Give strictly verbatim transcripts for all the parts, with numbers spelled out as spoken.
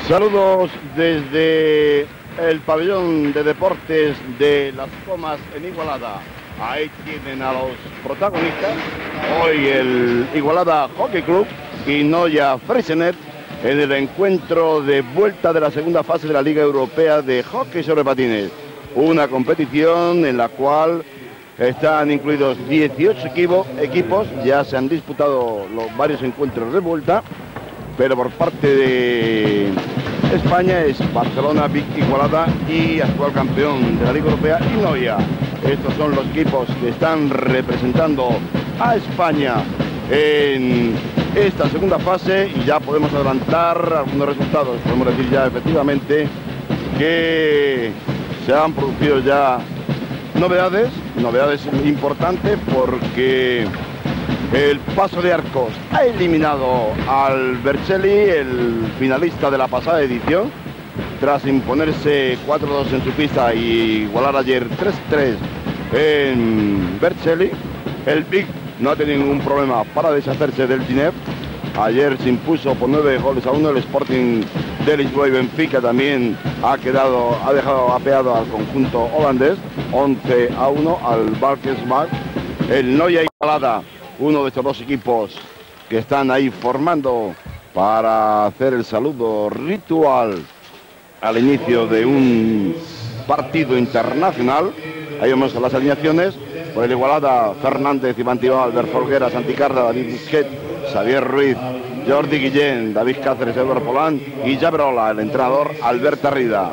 Saludos desde el pabellón de deportes de Las Comas en Igualada. Ahí tienen a los protagonistas. Hoy el Igualada Hockey Club y Noia Freixenet en el encuentro de vuelta de la segunda fase de la Liga Europea de Hockey sobre Patines. Una competición en la cual están incluidos dieciocho equipo, equipos. Ya se han disputado los varios encuentros de vuelta, pero por parte de España es Barcelona, Vic, Igualada y actual campeón de la Liga Europea y Noia. Estos son los equipos que están representando a España en esta segunda fase y ya podemos adelantar algunos resultados. Podemos decir ya efectivamente que se han producido ya novedades, novedades importantes, porque el Paso de Arcos ha eliminado al Vercelli, el finalista de la pasada edición, tras imponerse cuatro dos en su pista y igualar ayer tres tres en Vercelli. El Vic no ha tenido ningún problema para deshacerse del Ginebra. Ayer se impuso por nueve goles a uno. El Sporting de Lisboa y Benfica también ha quedado, ha dejado apeado al conjunto holandés, once a uno al Valkenswaard. El Noia Igualada, uno de estos dos equipos que están ahí formando para hacer el saludo ritual al inicio de un partido internacional. Ahí vemos las alineaciones. Por el Igualada, Fernández, Iván Tibao, Albert Folguera, Santicarda, David Busquet, Xavier Ruiz, Jordi Guillén, David Cáceres, Eduardo Polán y Javerola, el entrenador Albert Tarrida.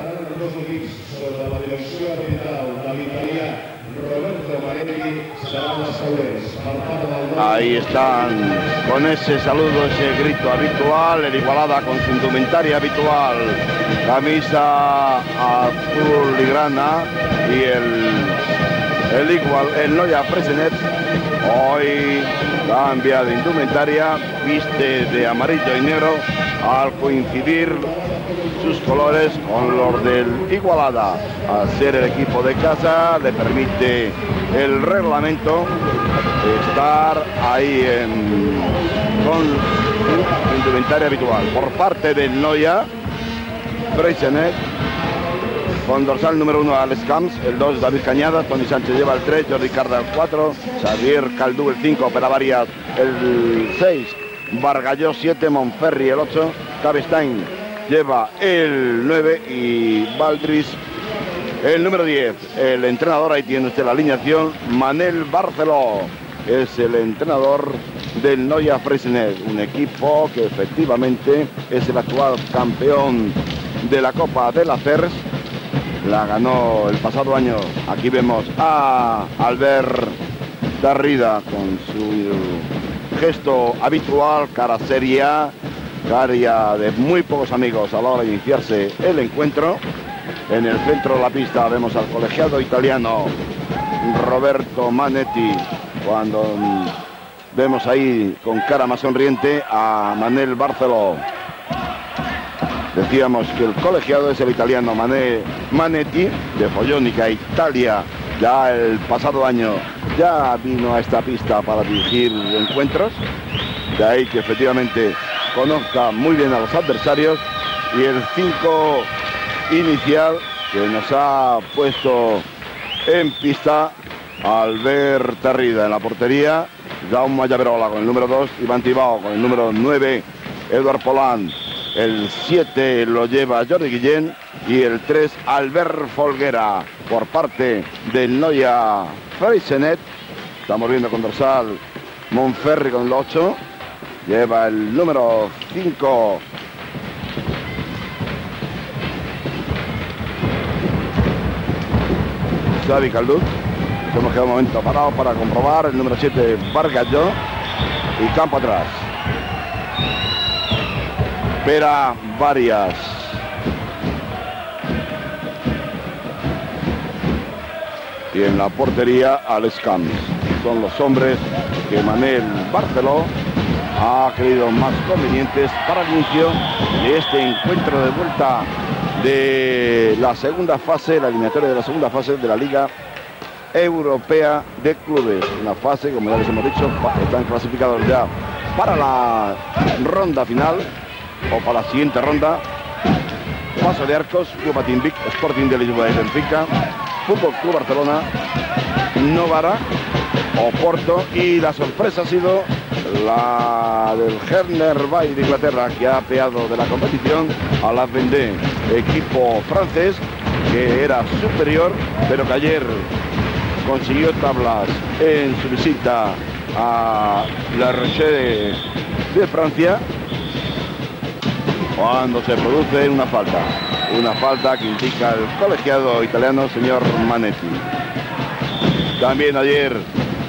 Ahí están con ese saludo, ese grito habitual, el Igualada con su indumentaria habitual, camisa azul y grana, y el, el igual, el Noia Freixenet hoy cambia de indumentaria, viste de amarillo y negro al coincidir sus colores con los del Igualada. Al ser el equipo de casa le permite el reglamento estar ahí en, con su indumentaria habitual. Por parte del Noia Freixenet, con dorsal número uno Alex Camps, el dos David Cañadas, Toni Sánchez lleva el tres, Jordi Carda el cuatro, Xavier Caldú el cinco, Peravarias el seis, Bargalló siete, Monferri el ocho, Cabestein lleva el nueve y Valdris el número diez. El entrenador, ahí tiene usted la alineación, Manel Barceló, es el entrenador del Noia Freixenet, un equipo que efectivamente es el actual campeón de la Copa de la C E R S. La ganó el pasado año. Aquí vemos a Albert Tarrida con su gesto habitual, cara seria, cara de muy pocos amigos a la hora de iniciarse el encuentro. En el centro de la pista vemos al colegiado italiano Roberto Manetti, cuando vemos ahí con cara más sonriente a Manel Barceló. Decíamos que el colegiado es el italiano Mané, Manetti, de Follonica, Italia. Ya el pasado año ya vino a esta pista para dirigir encuentros. De ahí que efectivamente conozca muy bien a los adversarios. Y el cinco inicial que nos ha puesto en pista Albert Tarrida. En la portería, Jaume Javerola con el número dos, Iván Tibao con el número nueve, Eduard Polán. El siete lo lleva Jordi Guillén y el tres Albert Folguera. Por parte del Noia Freixenet, estamos viendo con dorsal Monferri con el ocho, lleva el número cinco Xavi Caldú. Hemos quedado un momento parado para comprobar el número siete Bargalló y campo atrás. Pera Varias. Y en la portería Alex Camps. Son los hombres que Manel Barceló ha creído más convenientes para el inicio de este encuentro de vuelta de la segunda fase, la eliminatoria de la segunda fase de la Liga Europea de Clubes. Una fase, como ya les hemos dicho, están clasificados ya para la ronda final o para la siguiente ronda Paso de Arcos, Club Patín Vic, Sporting de Lisboa y Benfica, Fútbol Club Barcelona, Novara, Oporto, y la sorpresa ha sido la del Hernerby de Inglaterra, que ha apeado de la competición a la Vendée, equipo francés que era superior, pero que ayer consiguió tablas en su visita a La Rochelle de Francia, cuando se produce una falta, una falta que indica el colegiado italiano señor Manetti. También ayer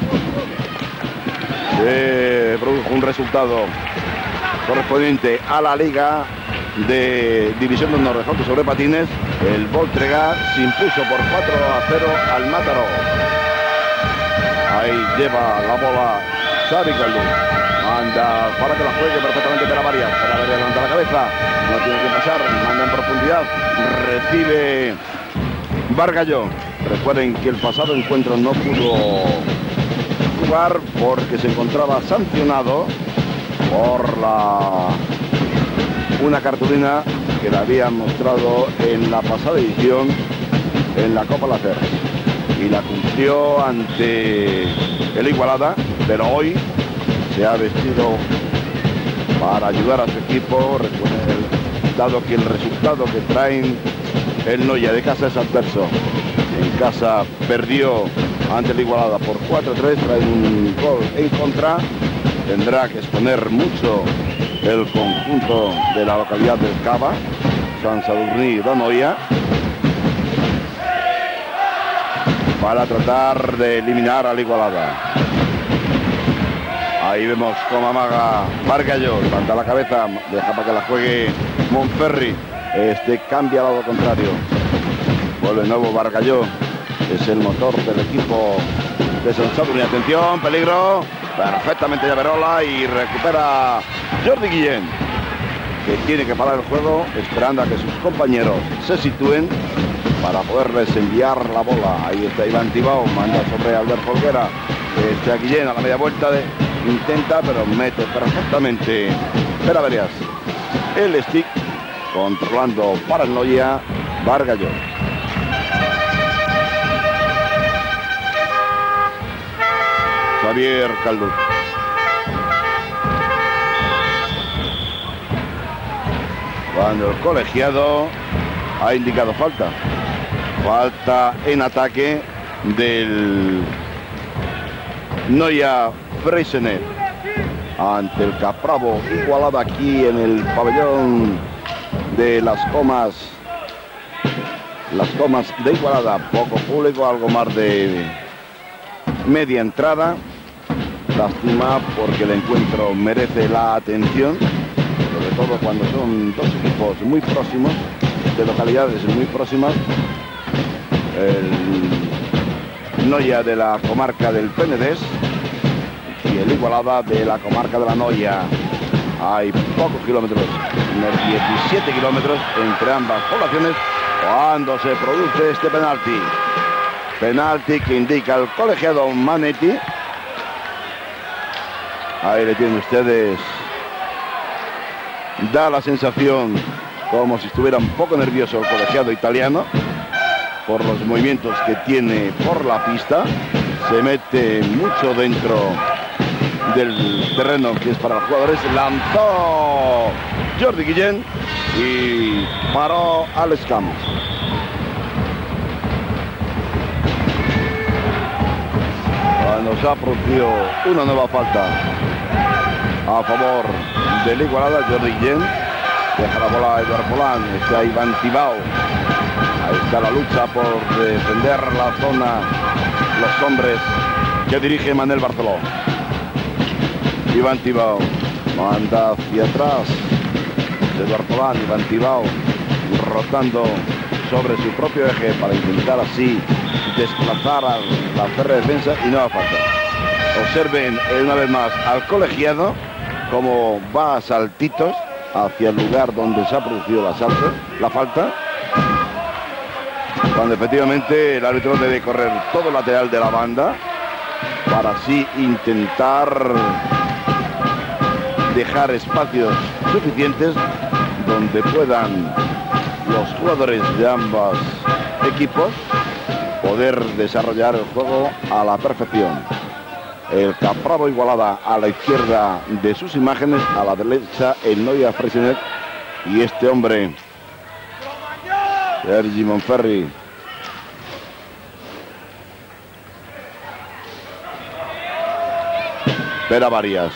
se produjo un resultado correspondiente a la Liga de División de Honor de Hockey sobre Patines. El Voltregà se impuso por cuatro a cero al Mataró. Ahí lleva la bola Xavi Caldo. Manda para que la juegue perfectamente Pere Varias. Pere Varias levanta la cabeza. No tiene que pasar. Manda en profundidad. Recibe Bargalló. Recuerden que el pasado encuentro no pudo jugar porque se encontraba sancionado por la una cartulina que le habían mostrado en la pasada edición en la Copa Lacer, y la cumplió ante el Igualada, pero hoy se ha vestido para ayudar a su equipo, dado que el resultado que traen el Noia de casa es adverso. En casa perdió ante el Igualada por cuatro a tres, trae un gol en contra, tendrá que exponer mucho el conjunto de la localidad del Cava, Sant Sadurní de Noia, para tratar de eliminar al Igualada. Ahí vemos cómo amaga Bargalló, levanta la cabeza, deja para que la juegue Monferri, este cambia al lado contrario, vuelve de nuevo Bargalló, es el motor del equipo de Sant Sadurní. Atención, peligro, perfectamente Llaverola, y recupera Jordi Guillén, que tiene que parar el juego esperando a que sus compañeros se sitúen para poderles enviar la bola. Ahí está Iván Tibau, manda sobre Albert Folguera, este a Guillén a la media vuelta, de, intenta pero mete perfectamente Pere Varias el stick, controlando para el Noia Bargalló. Javier Calduc. Cuando el colegiado ha indicado falta. Falta en ataque del Noia Freixenet ante el Capravo Igualada aquí en el pabellón de Las Comas. Las Comas de Igualada, poco público, algo más de media entrada. Lástima porque el encuentro merece la atención, sobre todo cuando son dos equipos muy próximos, de localidades muy próximas. El Noia de la comarca del Penedés y el Igualada de la comarca de la Noia. Hay pocos kilómetros, unos diecisiete kilómetros entre ambas poblaciones, cuando se produce este penalti. Penalti que indica el colegiado Manetti. Ahí le tienen ustedes. Da la sensación como si estuviera un poco nervioso el colegiado italiano por los movimientos que tiene por la pista. Se mete mucho dentro del terreno que es para los jugadores. Lanzó Jordi Guillén y paró Alex Campos. Cuando se ha producido una nueva falta a favor del Igualada, Jordi Guillén deja la bola a Eduard Polán, está Iván Tibau. Ahí está la lucha por defender la zona, los hombres que dirige Manel Barceló. Iván Tibau manda hacia atrás, Eduard Polán, Iván Tibau rotando sobre su propio eje para intentar así desplazar a la férrea defensa, y no va a falta. Observen una vez más al colegiado como va a saltitos hacia el lugar donde se ha producido la, salta, la falta, cuando efectivamente el árbitro debe correr todo el lateral de la banda para así intentar dejar espacios suficientes donde puedan los jugadores de ambos equipos poder desarrollar el juego a la perfección. El Capravo Igualada a la izquierda de sus imágenes, a la derecha el Noia Freixenet y este hombre, Sergi Monferri. Pera Varias.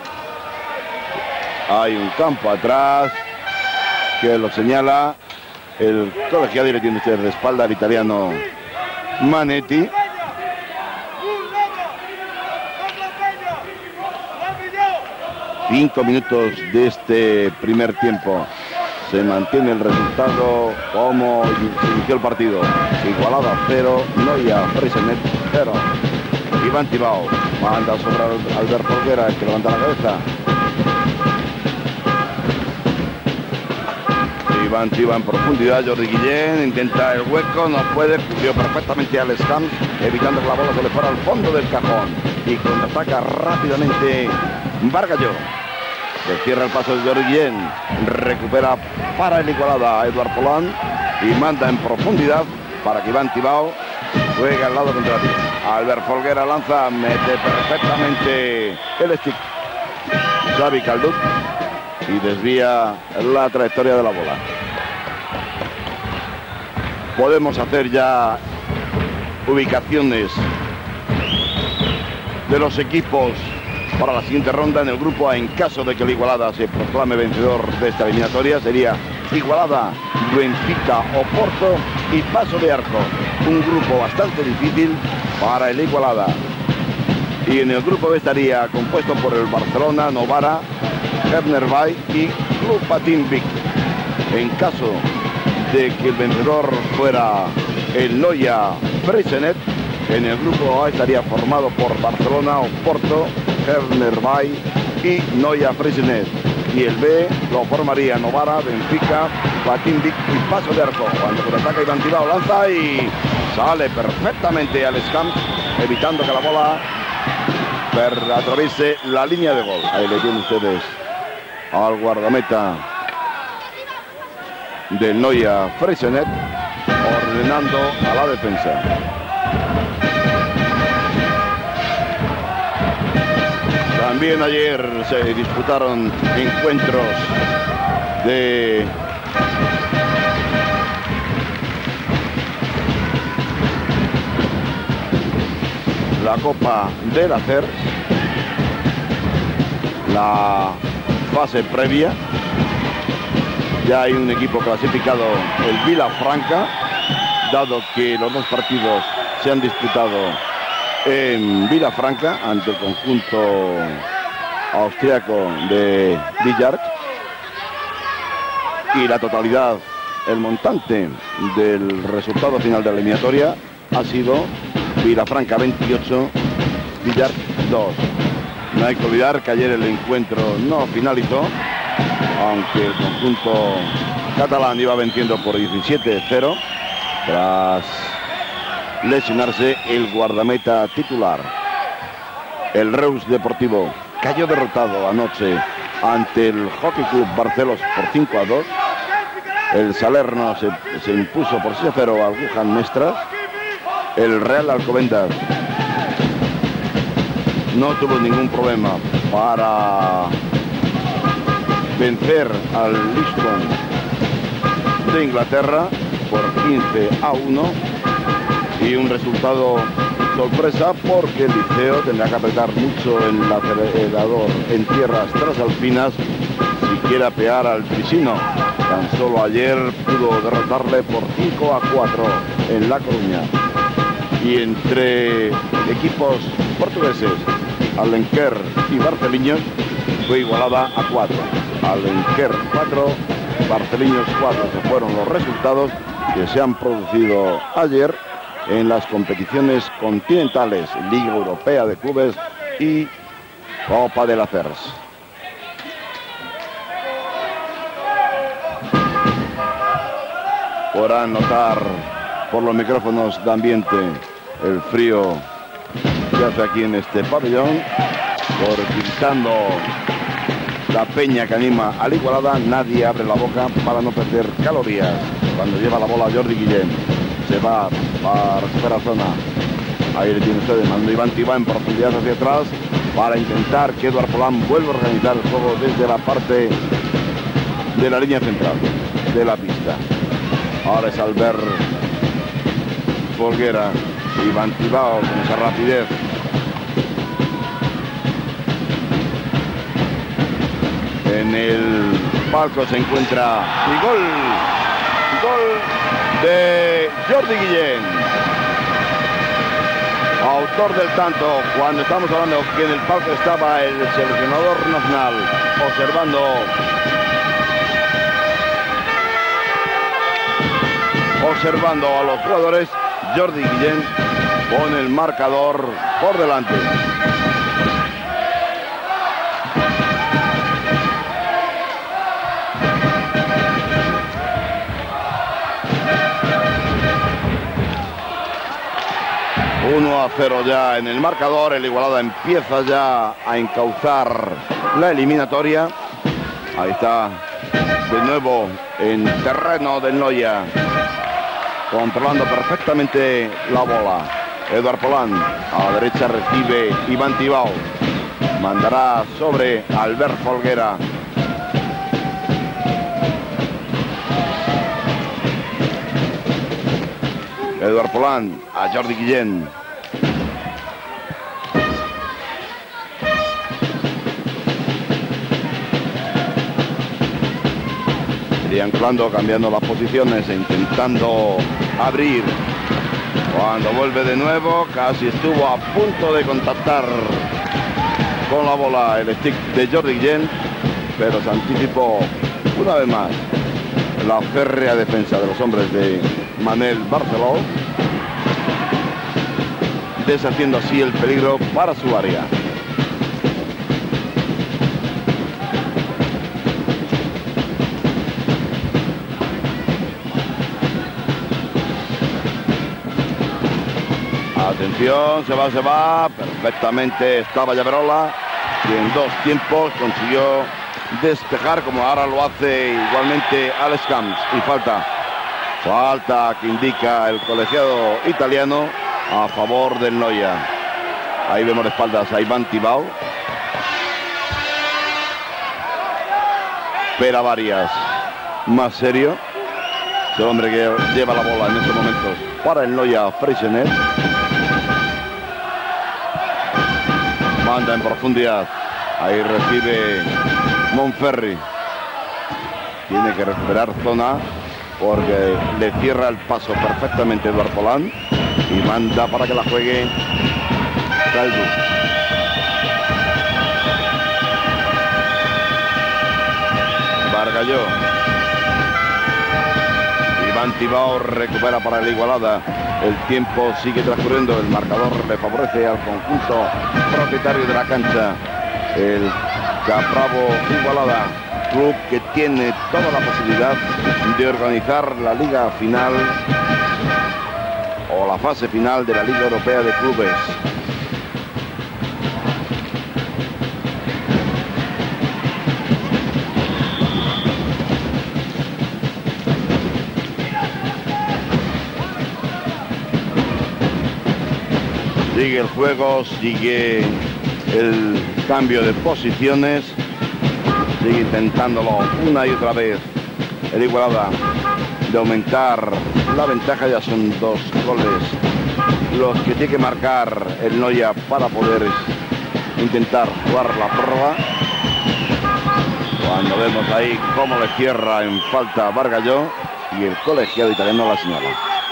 Hay un campo atrás que lo señala el colegiado y le tiene usted de espalda al italiano Manetti. Cinco minutos de este primer tiempo. Se mantiene el resultado como se inició el partido. Igualada cero, Noia Freixenet cero. Iván Tibau manda sobre Albert Folguera, que levanta la cabeza. Iván Tibau en profundidad, Jordi Guillén intenta el hueco, no puede, cubrió perfectamente a Alex Camps, evitando que la bola se le fuera al fondo del cajón. Y contraataca rápidamente Bargalló. Se cierra el paso de Jordi Guillén, recupera para el Igualada a Eduard Polán y manda en profundidad para que Iván Tibau juegue al lado contrario. Albert Folguera lanza, mete perfectamente el stick Xavi Calduc y desvía la trayectoria de la bola. Podemos hacer ya ubicaciones de los equipos para la siguiente ronda en el grupo A. En caso de que el Igualada se proclame vencedor de esta eliminatoria, sería Igualada, Benfica, Oporto y Paso de Arco. Un grupo bastante difícil para el Igualada. Y en el grupo B estaría compuesto por el Barcelona, Novara, Herner Bay y Club Patín Vic. En caso de que el vencedor fuera el Noia Freixenet, en el grupo A estaría formado por Barcelona, Oporto, Herner Bay y Noia Freixenet. Y el B lo formaría Novara, Benfica, Patín Vic y Paso de Arco. Cuando contraataca Iván Tibau lanza y sale perfectamente Alex Camps, evitando que la bola atraviese la línea de gol. Ahí le tienen ustedes al guardameta del Noia Freixenet ordenando a la defensa. También ayer se disputaron encuentros de la Copa del Acer, la fase previa. Ya hay un equipo clasificado, el Vilafranca, dado que los dos partidos se han disputado en Vilafranca ante el conjunto austriaco de Villard, y la totalidad, el montante del resultado final de la eliminatoria ha sido Vilafranca veintiocho, Villard dos. No hay que olvidar que ayer el encuentro no finalizó, aunque el conjunto catalán iba venciendo por diecisiete cero tras lesionarse el guardameta titular. El Reus Deportivo cayó derrotado anoche ante el Hockey Club Barcelos por cinco a dos. El Salerno se, se impuso por seis a cero al Wuhan Mestras. El Real Alcobendas no tuvo ningún problema para vencer al Lisbon de Inglaterra por quince a uno. Y un resultado sorpresa porque el Liceo tendrá que apretar mucho en el acelerador en tierras trasalpinas si quiere apear al Pisino. Tan solo ayer pudo derrotarle por cinco a cuatro en La Coruña. Y entre equipos portugueses, Alenquer y Barceliños, fue igualada a cuatro. Alenquer cuatro, Barceliños cuatro, que fueron los resultados que se han producido ayer en las competiciones continentales, Liga Europea de Clubes y Copa del Acers. Podrán notar por los micrófonos de ambiente el frío que hace aquí en este pabellón, por gritando la peña que anima al Igualada. Nadie abre la boca para no perder calorías cuando lleva la bola Jordi Guillén. Se va para recuperar zona. Ahí le tiene ustedes, mando Iván Tibá en profundidad hacia atrás para intentar que Eduard Polán vuelva a organizar el juego desde la parte de la línea central de la pista. Ahora es Albert Folguera, Iván Tibá con esa rapidez. En el palco se encuentra y gol, gol de Jordi Guillén, autor del tanto, cuando estamos hablando que en el palco estaba el seleccionador nacional observando observando a los jugadores. Jordi Guillén con el marcador por delante. uno a cero ya en el marcador. El Igualada empieza ya a encauzar la eliminatoria. Ahí está de nuevo en terreno del Noia, controlando perfectamente la bola. Eduard Polán a la derecha recibe Iván Tibau. Mandará sobre Albert Folguera. Eduard Polán a Jordi Guillén. Triangulando, cambiando las posiciones e intentando abrir. Cuando vuelve de nuevo, casi estuvo a punto de contactar con la bola el stick de Jordi Guillén, pero se anticipó una vez más la férrea defensa de los hombres de Manel Barceló, deshaciendo así el peligro para su área. Atención, se va, se va, perfectamente estaba Llaverola, y en dos tiempos consiguió despejar, como ahora lo hace igualmente Alex Camps. Y falta, falta que indica el colegiado italiano a favor del Noia. Ahí vemos de espaldas a Iván Tibau. Pera Varias, más serio. Es el hombre que lleva la bola en estos momentos para el Noia Freixenet. Manda en profundidad. Ahí recibe Monferri. Tiene que recuperar zona porque le cierra el paso perfectamente Eduard Polán. Y manda para que la juegue Caldu. Bargalló. Iván Tibau recupera para el Igualada. El tiempo sigue transcurriendo, el marcador le favorece al conjunto propietario de la cancha, el Capravo Igualada, club que tiene toda la posibilidad de organizar la liga final o la fase final de la Liga Europea de Clubes. Sigue el juego, sigue el cambio de posiciones, sigue intentándolo una y otra vez el Igualada de aumentar la ventaja. Ya son dos goles los que tiene que marcar el Noia para poder intentar jugar la prórroga. Cuando vemos ahí cómo le cierra en falta Bargalló y el colegiado italiano la señala.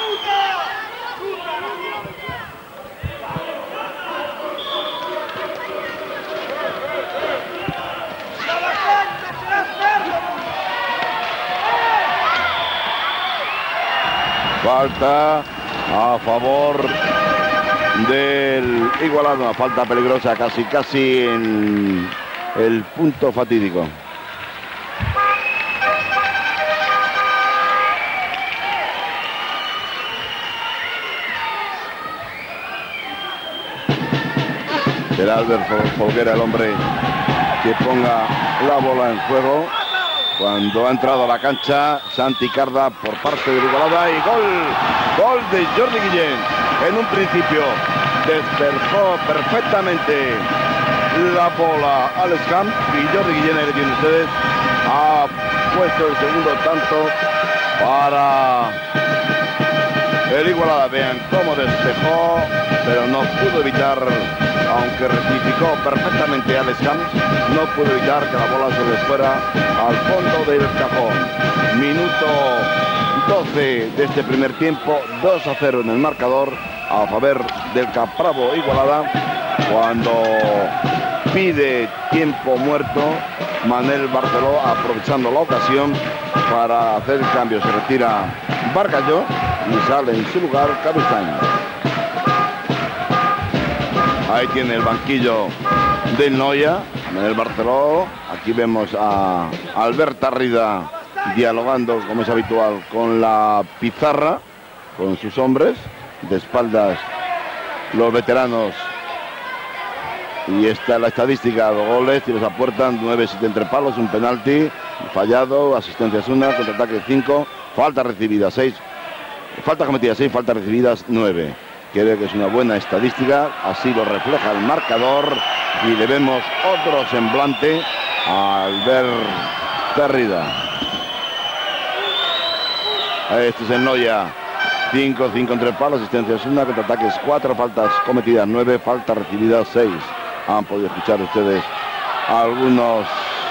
Falta a favor del Igualada, una falta peligrosa, casi casi en el punto fatídico. Será Albert Folguera el hombre que ponga la bola en juego. cuando ha entrado a la cancha Santi Carda por parte del Igualada, y gol, gol de Jordi Guillén. En un principio despejó perfectamente la bola Alex Camp, y Jordi Guillén, ahí le tienen ustedes, ha puesto el segundo tanto para el Igualada. Vean cómo despejó, pero no pudo evitar, aunque rectificó perfectamente Alex Camp, no pudo evitar que la bola se le fuera al fondo del cajón. Minuto doce de este primer tiempo, dos a cero en el marcador a favor del Capravo Igualada, cuando pide tiempo muerto Manel Barceló, aprovechando la ocasión para hacer el cambio. Se retira Bargalló y sale en su lugar Cabestany. Ahí tiene el banquillo del Noia, Manel Barceló. Aquí vemos a Albert Tarrida dialogando, como es habitual, con la pizarra, con sus hombres. De espaldas los veteranos. Y esta es la estadística: dos goles, tiros a puerta, nueve, siete entre palos, un penalti fallado, asistencias una, contraataque cinco, faltas recibidas seis, faltas cometidas seis, faltas recibidas nueve. Creo que es una buena estadística, así lo refleja el marcador, y le vemos otro semblante a Albert Tarrida. Este es el Noia. cinco, cinco entre palos, asistencias una, contraataques cuatro, faltas cometidas nueve, faltas recibidas seis. Han podido escuchar ustedes algunos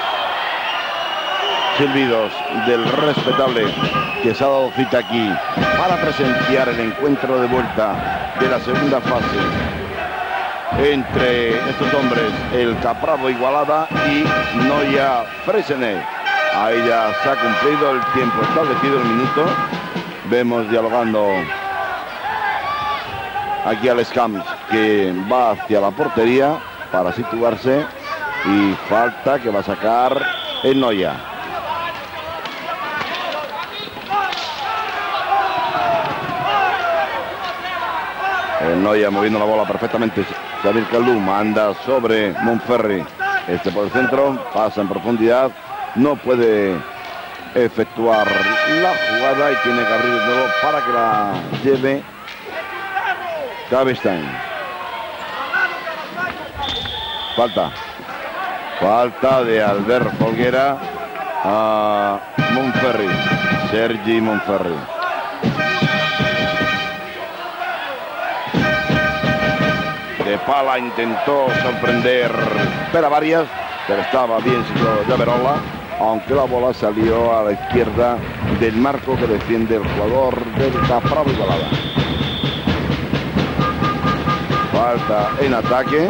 silbidos del respetable que se ha dado cita aquí para presenciar el encuentro de vuelta de la segunda fase entre estos hombres, el Capravo Igualada y Noia Freixenet. Ahí ya se ha cumplido el tiempo establecido, el minuto. Vemos dialogando aquí Alex Camps, que va hacia la portería para situarse, y falta que va a sacar el Noia. El Noia moviendo la bola perfectamente. Xavier Calú manda sobre Monferri. Este por el centro, pasa en profundidad, no puede efectuar la jugada y tiene que abrir de nuevo para que la lleve Cabestany. Falta. Falta de Albert Folguera a Monferri. Sergi Monferri. De pala intentó sorprender Pere Varias, pero estaba bien situado Llaverola, aunque la bola salió a la izquierda del marco que defiende el jugador del Capravo Igualada. Falta en ataque.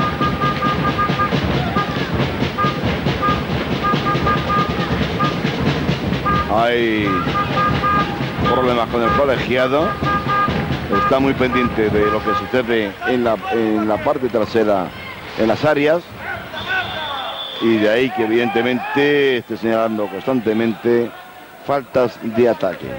Hay problemas con el colegiado. Está muy pendiente de lo que sucede en la, en la parte trasera, en las áreas. Y de ahí que evidentemente esté señalando constantemente faltas de ataque.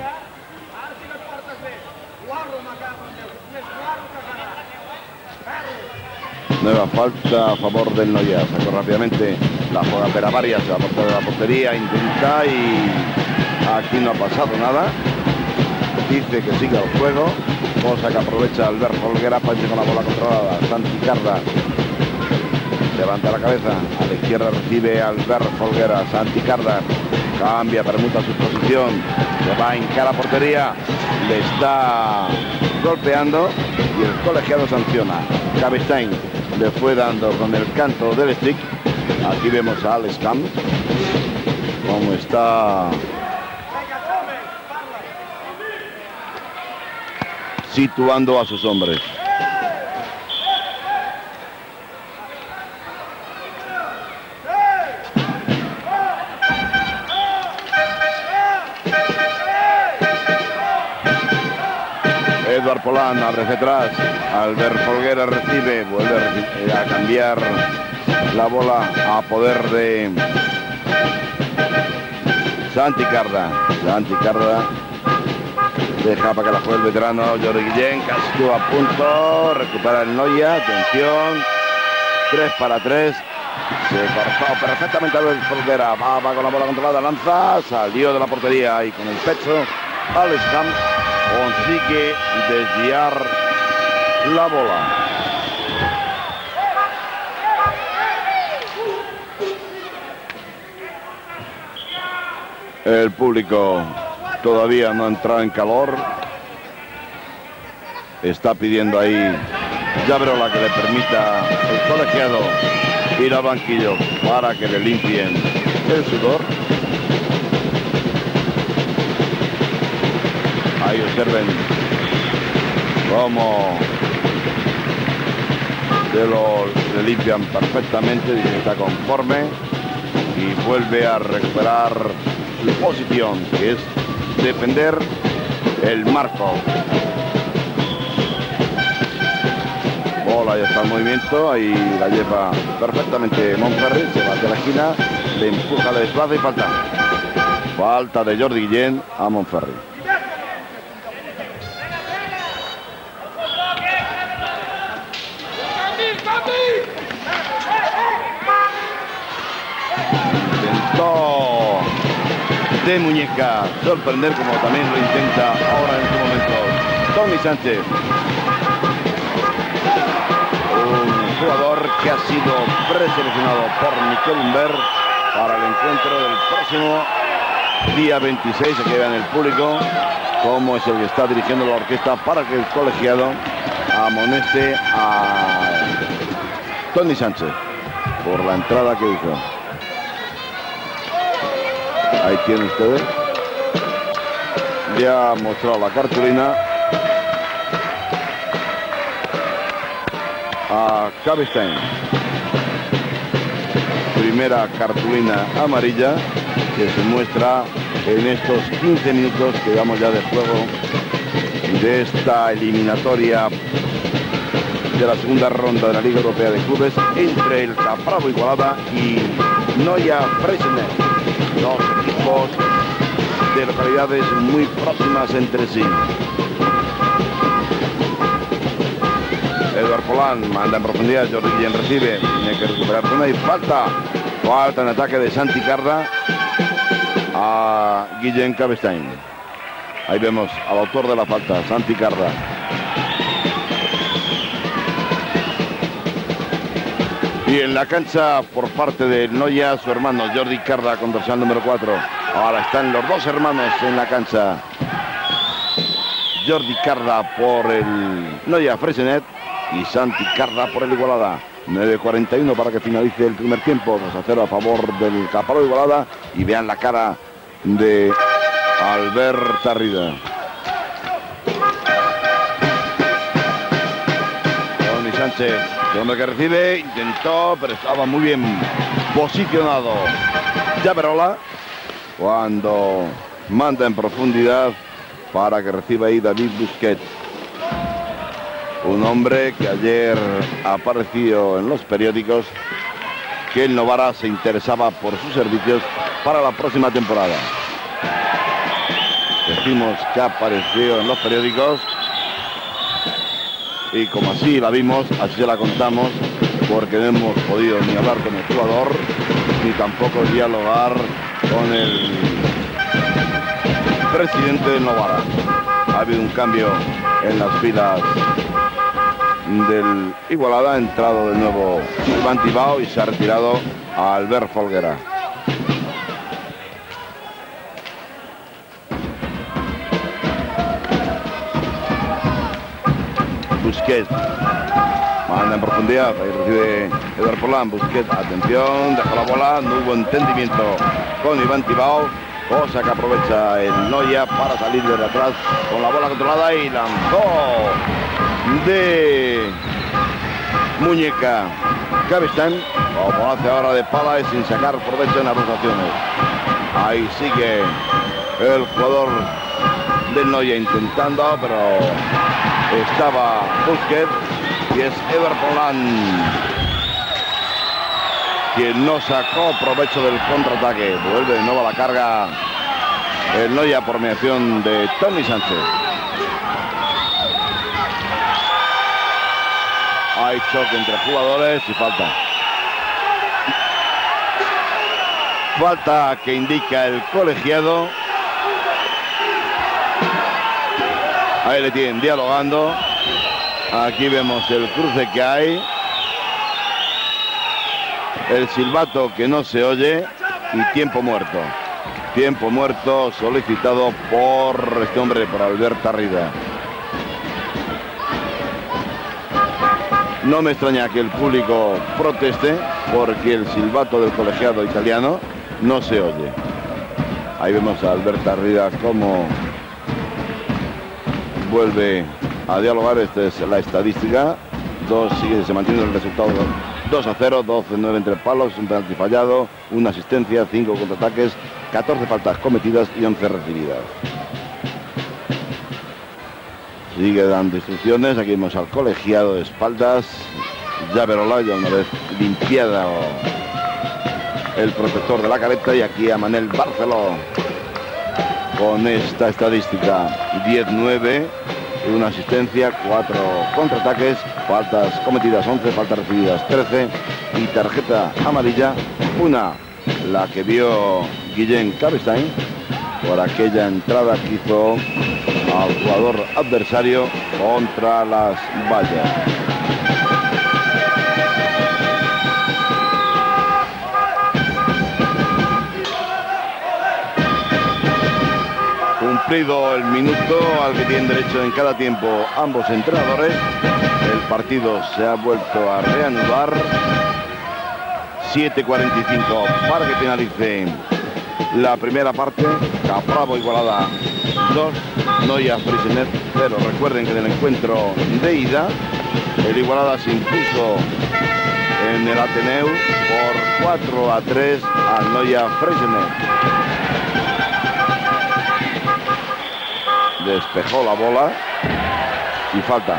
Nueva falta a favor del Noia. Sacó rápidamente la juega Pere Varias, se va a portar de la portería, intenta, y aquí no ha pasado nada. Dice que siga el juego, cosa que aprovecha Albert Folguera para irse con la bola controlada. Santi Carda levanta la cabeza, a la izquierda recibe Albert Folguera. Santi Carda cambia, permuta su posición, se va en cara a portería, le está golpeando y el colegiado sanciona. Cabestany le fue dando con el canto del stick. Aquí vemos a Alex Camps cómo está situando a sus hombres. Eduard Polán abre hacia atrás, Albert Folguera recibe, vuelve a, recibir, a cambiar la bola a poder de Santi Carda. Santi Carda deja para que la juegue el veterano Jordi Guillén, casi estuvo a punto, recupera el Noia, atención, tres para tres, Se cortó perfectamente Albert Folguera. Va, va con la bola controlada, lanza, salió de la portería y con el pecho Alex Camp consigue desviar la bola. El público todavía no ha entrado en calor. Está pidiendo ahí Llaverola que le permita el colegiado ir al banquillo para que le limpien el sudor. Ahí observen cómo se lo le limpian perfectamente, dice que está conforme y vuelve a recuperar su posición, que es defender el marco. Bola, ya está el movimiento, ahí la lleva perfectamente Montferri, se va hacia la esquina, le empuja, le desplaza y falta. Falta de Jordi Guillén a Montferri. Intentó de muñeca sorprender, como también lo intenta ahora en este momento Tony Sánchez. Un jugador que ha sido preseleccionado por Miquel Humbert para el encuentro del próximo día veintiséis. Aquí vean el público cómo es el que está dirigiendo la orquesta para que el colegiado amoneste a Tony Sánchez por la entrada que hizo. Ahí tienen ustedes. Ya ha mostrado la cartulina a Cabestein. Primera cartulina amarilla que se muestra en estos quince minutos que llevamos ya de juego de esta eliminatoria de la segunda ronda de la Liga Europea de Clubes entre el Capravo Igualada y Noia Freixenet, dos equipos de localidades muy próximas entre sí. Eduard Polán manda en profundidad, Jordi Guillén recibe, tiene que recuperar zona y falta. Falta en ataque de Santi Carda a Guillén Cabestein. Ahí vemos al autor de la falta, Santi Carda. Y en la cancha por parte de Noia, su hermano Jordi Carda con dorsal número cuatro. Ahora están los dos hermanos en la cancha. Jordi Carda por el Noia Freixenet y Santi Carda por el Igualada. nueve cuarenta y uno para que finalice el primer tiempo. dos a cero a favor del Capravo Igualada. Y vean la cara de Albert Tarrida. Tony Sánchez, el hombre que recibe, intentó, pero estaba muy bien posicionado Llaverola cuando manda en profundidad para que reciba ahí David Busquets. Un hombre que ayer apareció en los periódicos que el Novara se interesaba por sus servicios para la próxima temporada. Decimos que apareció en los periódicos y como así la vimos, así se la contamos, porque no hemos podido ni hablar con el jugador ni tampoco dialogar con el presidente del Novara. Ha habido un cambio en las filas del Igualada, ha entrado de nuevo Iván Tibao y se ha retirado a Albert Folguera. Busquets manda en profundidad, ahí recibe Eduard Polán. Busquets, atención, deja la bola, no hubo entendimiento con Iván Tibao, cosa que aprovecha el Noia para salir desde atrás con la bola controlada y lanzó de muñeca Cabestein, como hace ahora de pala y sin sacar provecho en las rotaciones. Ahí sigue el jugador del Noia intentando, pero estaba Busquets y es Eduard Polán quien no sacó provecho del contraataque. Vuelve de nuevo a la carga el Noia por mediación de Tony Sánchez. Hay choque entre jugadores y falta. Falta que indica el colegiado. Ahí le tienen dialogando. Aquí vemos el cruce que hay. El silbato que no se oye. Y tiempo muerto. Tiempo muerto solicitado por este hombre, por Alberto Arrida. No me extraña que el público proteste porque el silbato del colegiado italiano no se oye. Ahí vemos a Alberto Arrida cómo vuelve a dialogar. Esta es la estadística. Dos, sigue, se mantiene el resultado dos a cero, doce nueve entre palos, un penalti fallado, una asistencia, cinco contraataques, catorce faltas cometidas y once recibidas. Sigue dando instrucciones. Aquí vemos al colegiado de espaldas. Javerola, ya una vez limpiada el protector de la careta, y aquí a Manel Barceló con esta estadística: diez nueve, una asistencia, cuatro contraataques, faltas cometidas once, faltas recibidas trece y tarjeta amarilla una, la que vio Guillén Cabestein por aquella entrada que hizo al jugador adversario contra las vallas. Cumplido el minuto al que tienen derecho en cada tiempo ambos entrenadores, el partido se ha vuelto a reanudar. siete cuarenta y cinco para que finalice la primera parte. Capravo Igualada dos, Noia Freixenet cero. Recuerden que en el encuentro de ida el Igualada se impuso en el Ateneu por cuatro a tres al Noia Freixenet. Despejó la bola y falta.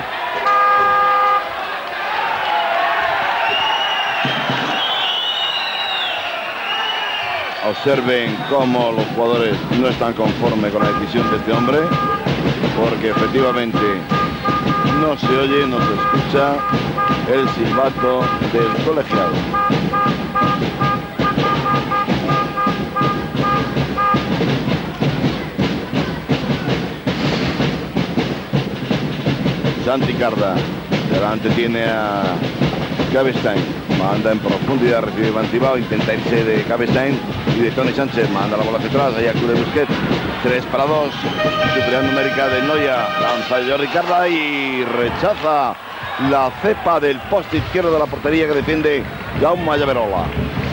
Observen cómo los jugadores no están conformes con la decisión de este hombre, porque efectivamente no se oye, no se escucha el silbato del colegiado. Santi Carda, delante tiene a Cabestein, manda en profundidad, recibe Bantibao, intenta irse de Cabestein y de Toni Sánchez, manda la bola hacia atrás, ahí acude Busquets, tres para dos, superioridad numérica de Noia, lanza Jordi Carda y rechaza la cepa del poste izquierdo de la portería que defiende Jaume Javerola.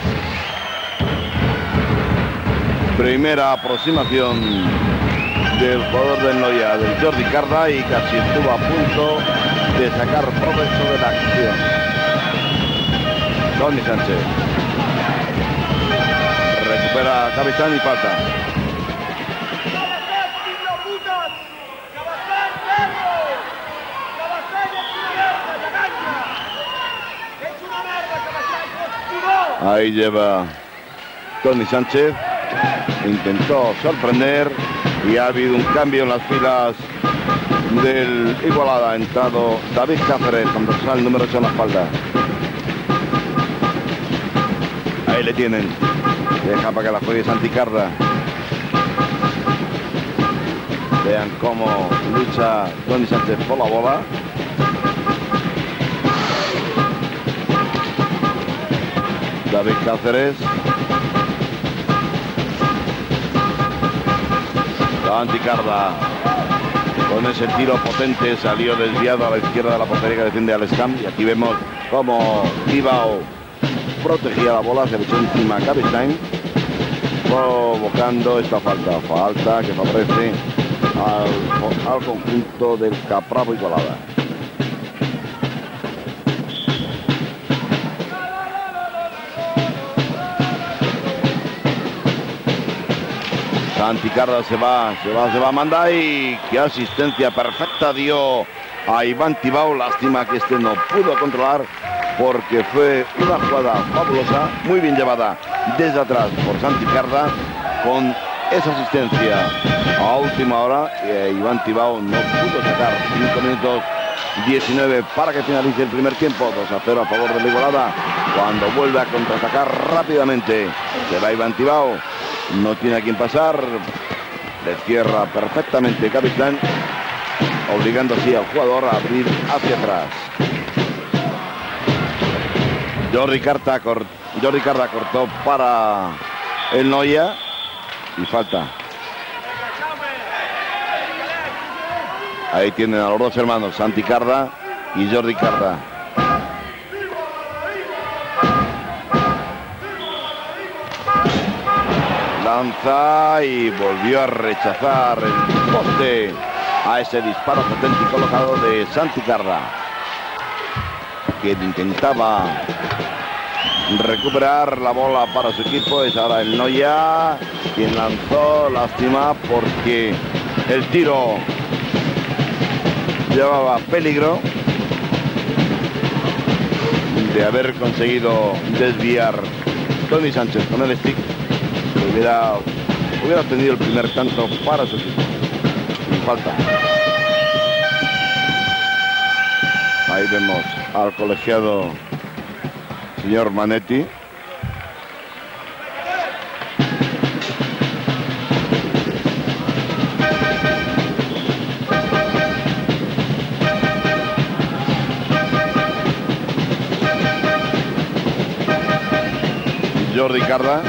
Primera aproximación del jugador del Noia, del Jordi Carda, y casi estuvo a punto de sacar provecho de la acción. Toni Sánchez recupera Cabestán y falta. Ahí lleva Toni Sánchez, intentó sorprender y ha habido un cambio en las filas del Igualada. Ha entrado David Cáceres con dorsal número ocho en la espalda. Ahí le tienen. Deja para que la juegue Santi Carda. Vean cómo lucha Toni Sánchez por la bola. David Cáceres. Santi Carda con ese tiro potente salió desviado a la izquierda de la portería que defiende al Scam, y aquí vemos cómo Tibao protegía la bola, se le echó encima a Cabestein, provocando esta falta, falta que favorece al, al conjunto del Capravo Igualada. Santi Carda se va, se va, se va a mandar, y qué asistencia perfecta dio a Iván Tibao. Lástima que este no pudo controlar, porque fue una jugada fabulosa, muy bien llevada desde atrás por Santi Carda, con esa asistencia a última hora. Eh, Iván Tibao no pudo sacar. Cinco minutos diecinueve para que finalice el primer tiempo. dos a cero a favor de la Igualada Cuando vuelve a contraatacar rápidamente, se va Iván Tibao, no tiene a quien pasar, le cierra perfectamente Capitán, obligando así al jugador a abrir hacia atrás. Jordi Carta, cort, Jordi Carta cortó para el Noia y falta. Ahí tienen a los dos hermanos, Santi Carda y Jordi Carta. Lanza y volvió a rechazar el poste a ese disparo potente y colocado de Santi Carda, que intentaba recuperar la bola para su equipo. Es ahora el Noia quien lanzó. Lástima porque el tiro llevaba peligro de haber conseguido desviar Tony Sánchez con el stick. Hubiera, hubiera tenido el primer tanto para su equipo. Sin falta. Ahí vemos al colegiado señor Manetti. Jordi Carda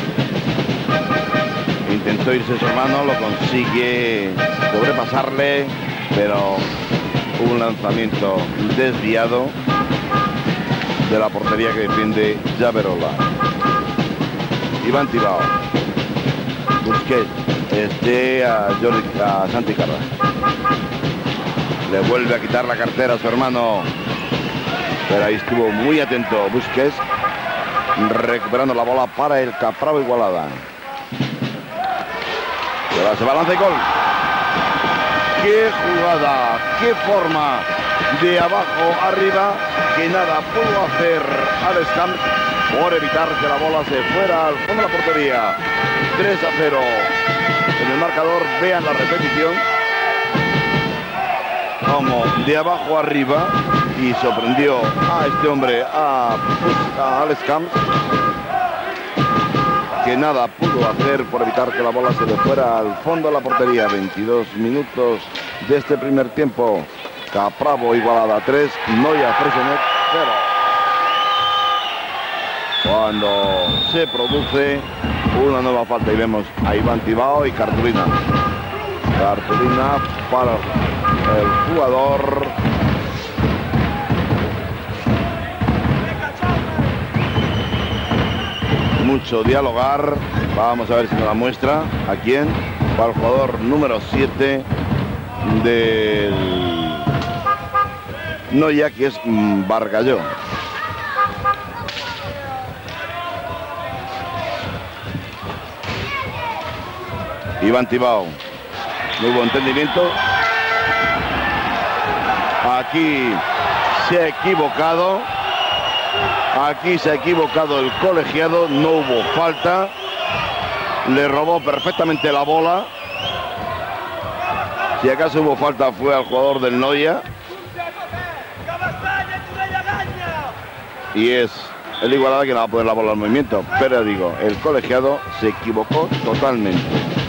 intentó irse su hermano, lo consigue sobrepasarle, pero hubo un lanzamiento desviado de la portería que defiende Javerola. Iván Tibao. Busquets. Este a, Jordi, a Santi Carda. Le vuelve a quitar la cartera a su hermano, pero ahí estuvo muy atento Busquets, recuperando la bola para el Capravo Igualada. Ahora se balanza y gol. ¡Qué jugada! ¡Qué forma! De abajo arriba, que nada pudo hacer Alex Camps por evitar que la bola se fuera al fondo de la portería. tres a cero en el marcador. Vean la repetición. Como de abajo arriba, y sorprendió a este hombre, a, a Alex Camps, que nada pudo hacer por evitar que la bola se le fuera al fondo de la portería. veintidós minutos de este primer tiempo. Capravo Igualada tres, Noia Freixenet cero. Cuando se produce una nueva falta y vemos a Iván Tibao y cartulina. Cartulina para el jugador mucho dialogar. Vamos a ver si nos la muestra. ¿A quién? Para el jugador número siete del Noia, que es Bargalló. Iván Tibao. Muy buen entendimiento. Aquí se ha equivocado. Aquí se ha equivocado el colegiado. No hubo falta. Le robó perfectamente la bola. Si acaso hubo falta fue al jugador del Noia. Y es el Igualada quien va a poner la bola al movimiento. Pero digo, el colegiado se equivocó totalmente.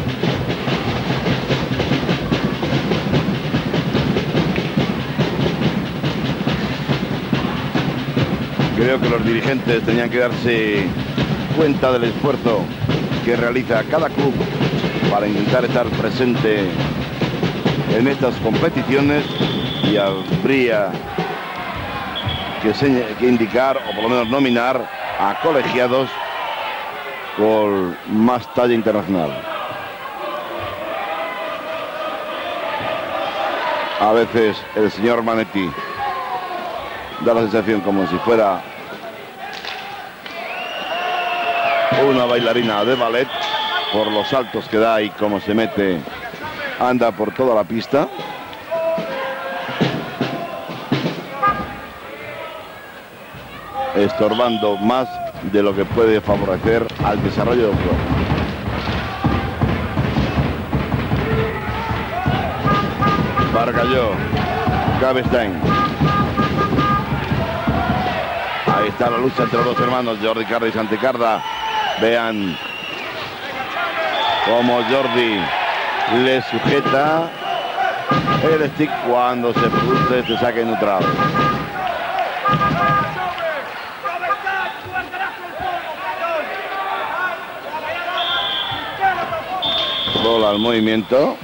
Creo que los dirigentes tenían que darse cuenta del esfuerzo que realiza cada club para intentar estar presente en estas competiciones, y habría que, que indicar, o por lo menos nominar, a colegiados con más talla internacional. A veces el señor Manetti da la sensación como si fuera una bailarina de ballet por los saltos que da y cómo se mete, anda por toda la pista. Estorbando más de lo que puede favorecer al desarrollo del juego. Bargalló, Gabestein. Ahí está la lucha entre los dos hermanos, Jordi Carda y Santi Carda. Vean cómo Jordi le sujeta el stick cuando se produce este saque neutral. Bola al movimiento.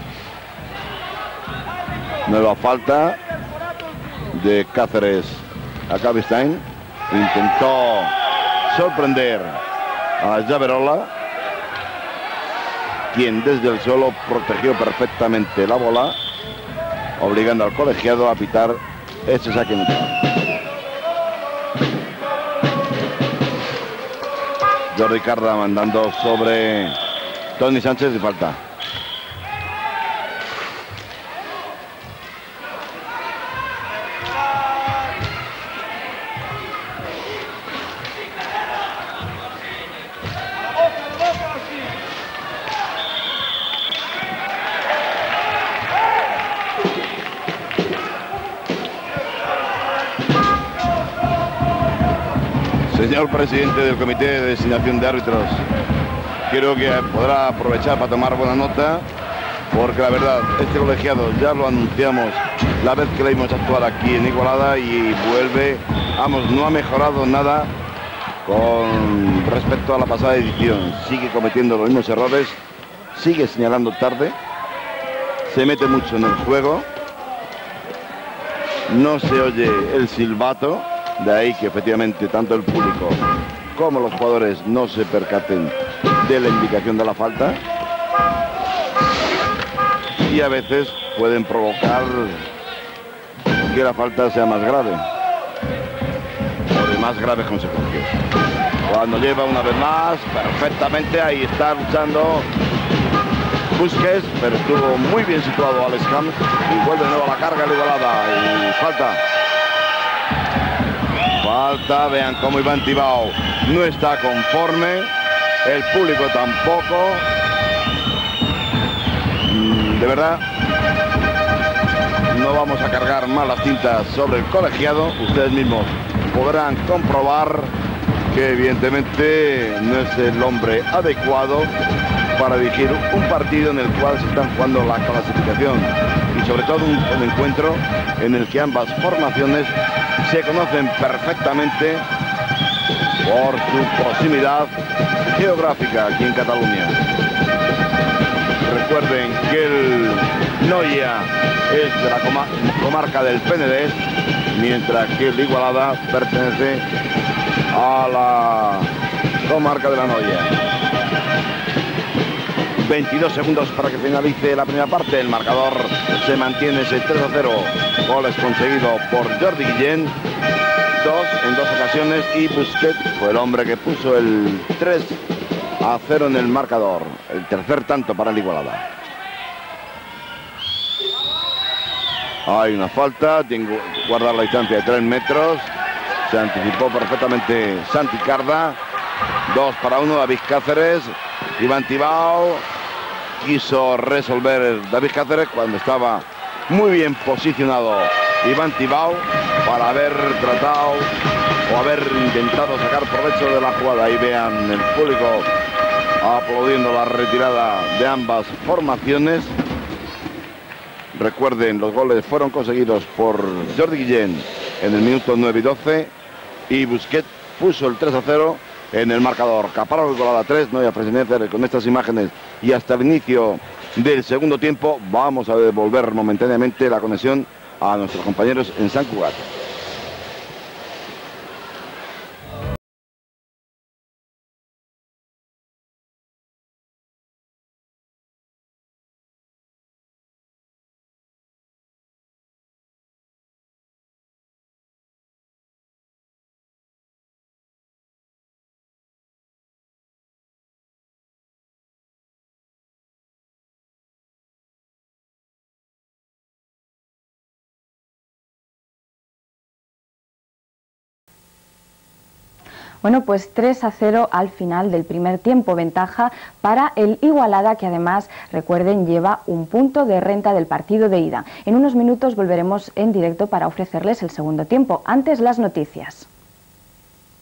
Nueva falta de Cáceres a Capstein. Intentó sorprender a Javerola, quien desde el suelo protegió perfectamente la bola, obligando al colegiado a pitar este saque neutral. Jordi Carda mandando sobre Tony Sánchez y falta. Señor presidente del Comité de Designación de Árbitros, creo que podrá aprovechar para tomar buena nota, porque la verdad, este colegiado ya lo anunciamos la vez que le vimos actuar aquí en Igualada y vuelve, vamos, no ha mejorado nada con respecto a la pasada edición. Sigue cometiendo los mismos errores, sigue señalando tarde, se mete mucho en el juego, no se oye el silbato. De ahí que efectivamente tanto el público como los jugadores no se percaten de la indicación de la falta. Y a veces pueden provocar que la falta sea más grave o de más graves consecuencias. Cuando lleva una vez más, perfectamente, ahí está luchando Busquets, pero estuvo muy bien situado Alex Camp y vuelve de nuevo a la carga la Igualada y falta. Falta, vean cómo Iván Tibau no está conforme, el público tampoco. De verdad, no vamos a cargar más las tintas sobre el colegiado. Ustedes mismos podrán comprobar que evidentemente no es el hombre adecuado para dirigir un partido en el cual se están jugando la clasificación y sobre todo un, un encuentro en el que ambas formaciones se conocen perfectamente por su proximidad geográfica aquí en Cataluña. Recuerden que el Noia es de la comar comarca del Penedès, mientras que el Igualada pertenece a la comarca de la Noia. veintidós segundos para que finalice la primera parte. El marcador se mantiene ese tres a cero. Goles conseguido por Jordi Guillén, dos en dos ocasiones, y Busquets fue el hombre que puso el tres a cero en el marcador. El tercer tanto para el Igualada. Hay una falta, tiene que guardar la distancia de tres metros. Se anticipó perfectamente Santi Carda. Dos para uno, David Cáceres. Iván Tibau quiso resolver David Cáceres cuando estaba muy bien posicionado Iván Tibau para haber tratado o haber intentado sacar provecho de la jugada. Ahí vean el público aplaudiendo la retirada de ambas formaciones. Recuerden, los goles fueron conseguidos por Jordi Guillén en el minuto nueve y doce y Busquets puso el tres a cero en el marcador. Caparrós Igualada tres, Noia Freixenet. Con estas imágenes y hasta el inicio del segundo tiempo vamos a devolver momentáneamente la conexión a nuestros compañeros en Sant Cugat. Bueno, pues tres a cero al final del primer tiempo, ventaja para el Igualada, que además, recuerden, lleva un punto de renta del partido de ida. En unos minutos volveremos en directo para ofrecerles el segundo tiempo. Antes, las noticias.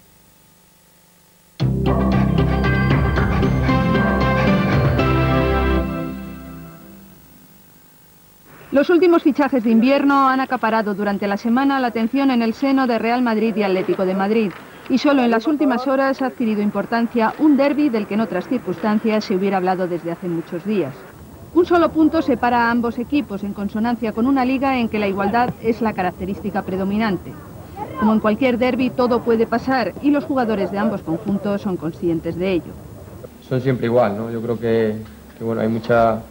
Los últimos fichajes de invierno han acaparado durante la semana la atención en el seno de Real Madrid y Atlético de Madrid. Y solo en las últimas horas ha adquirido importancia un derbi del que en otras circunstancias se hubiera hablado desde hace muchos días. Un solo punto separa a ambos equipos, en consonancia con una liga en que la igualdad es la característica predominante. Como en cualquier derbi, todo puede pasar y los jugadores de ambos conjuntos son conscientes de ello. Son siempre igual, ¿no? Yo creo que, que bueno, hay mucha,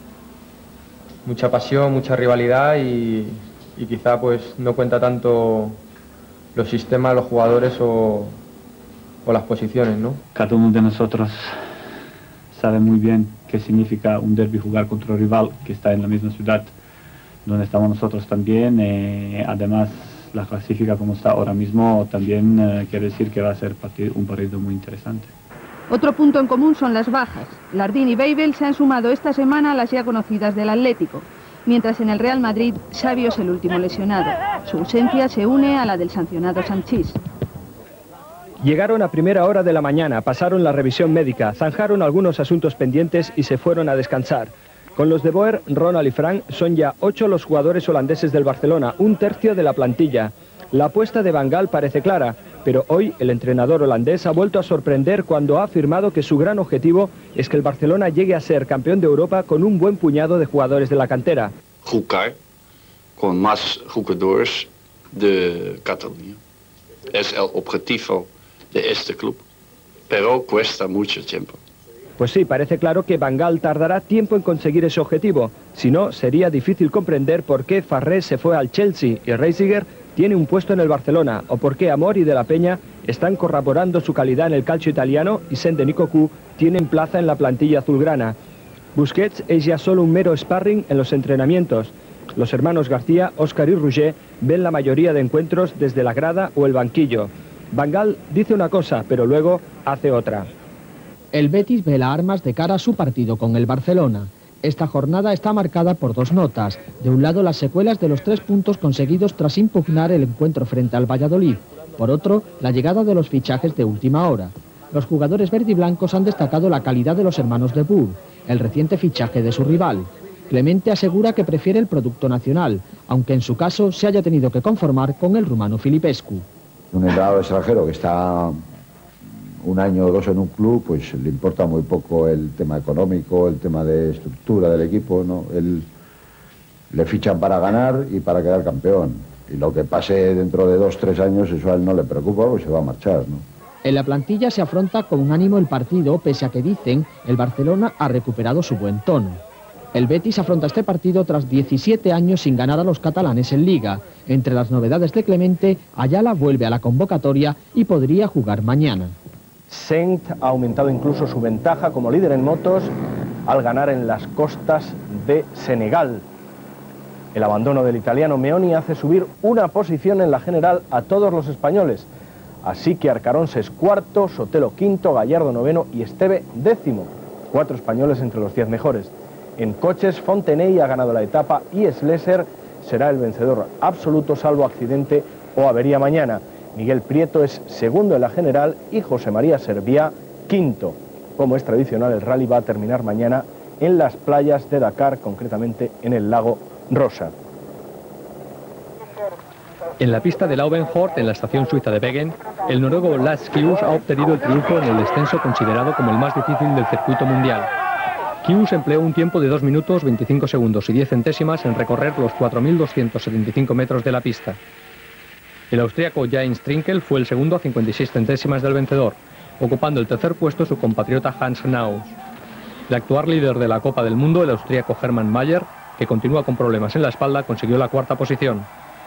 mucha pasión, mucha rivalidad y, y quizá pues no cuenta tanto los sistemas, los jugadores o, o las posiciones, ¿no? Cada uno de nosotros sabe muy bien qué significa un derbi, jugar contra un rival que está en la misma ciudad donde estamos nosotros también. Eh, además, la clasifica como está ahora mismo también eh, quiere decir que va a ser partido, un partido muy interesante. Otro punto en común son las bajas. Lardín y Babel se han sumado esta semana a las ya conocidas del Atlético, mientras en el Real Madrid Xavi es el último lesionado. Su ausencia se une a la del sancionado Sanchís. Llegaron a primera hora de la mañana, pasaron la revisión médica, zanjaron algunos asuntos pendientes y se fueron a descansar. Con los de Boer, Ronald y Frank son ya ocho los jugadores holandeses del Barcelona, un tercio de la plantilla. La apuesta de Van Gaal parece clara, pero hoy el entrenador holandés ha vuelto a sorprender cuando ha afirmado que su gran objetivo es que el Barcelona llegue a ser campeón de Europa con un buen puñado de jugadores de la cantera. Jugar con más jugadores de Cataluña es el objetivo de este club, pero cuesta mucho tiempo. Pues sí, parece claro que Van Gaal tardará tiempo en conseguir ese objetivo. Si no, sería difícil comprender por qué Farré se fue al Chelsea y Reisiger tiene un puesto en el Barcelona, o por qué Amor y De la Peña están corroborando su calidad en el calcio italiano y Sende Cocu tienen plaza en la plantilla azulgrana. Busquets es ya solo un mero sparring en los entrenamientos. Los hermanos García, Óscar y Roger ven la mayoría de encuentros desde la grada o el banquillo. Van Gaal dice una cosa, pero luego hace otra. El Betis vela armas de cara a su partido con el Barcelona. Esta jornada está marcada por dos notas. De un lado, las secuelas de los tres puntos conseguidos tras impugnar el encuentro frente al Valladolid. Por otro, la llegada de los fichajes de última hora. Los jugadores verdiblancos han destacado la calidad de los hermanos de Boer, el reciente fichaje de su rival. Clemente asegura que prefiere el producto nacional, aunque en su caso se haya tenido que conformar con el rumano Filipescu. Un entrenador extranjero que está un año o dos en un club, pues le importa muy poco el tema económico, el tema de estructura del equipo, ¿no? Él le fichan para ganar y para quedar campeón. Y lo que pase dentro de dos, tres años, eso a él no le preocupa, pues se va a marchar, ¿no? En la plantilla se afronta con un ánimo el partido, pese a que dicen el Barcelona ha recuperado su buen tono. El Betis afronta este partido tras diecisiete años sin ganar a los catalanes en Liga. Entre las novedades de Clemente, Ayala vuelve a la convocatoria y podría jugar mañana. Saint ha aumentado incluso su ventaja como líder en motos al ganar en las costas de Senegal. El abandono del italiano Meoni hace subir una posición en la general a todos los españoles. Así que Arcarons es cuarto, Sotelo quinto, Gallardo noveno y Esteve décimo. Cuatro españoles entre los diez mejores. En coches, Fontenay ha ganado la etapa y Schlesser será el vencedor absoluto salvo accidente o avería mañana. Miguel Prieto es segundo en la general y José María Serviá quinto. Como es tradicional, el rally va a terminar mañana en las playas de Dakar, concretamente en el lago Rosa. En la pista de Laubenhort, en la estación suiza de Wegen, el noruego Lars Kius ha obtenido el triunfo en el descenso considerado como el más difícil del circuito mundial. Kius empleó un tiempo de dos minutos veinticinco segundos y diez centésimas en recorrer los cuatro mil doscientos setenta y cinco metros de la pista. El austríaco Jens Trinkel fue el segundo a cincuenta y seis centésimas del vencedor, ocupando el tercer puesto su compatriota Hans Knaus. El actual líder de la Copa del Mundo, el austríaco Hermann Mayer, que continúa con problemas en la espalda, consiguió la cuarta posición.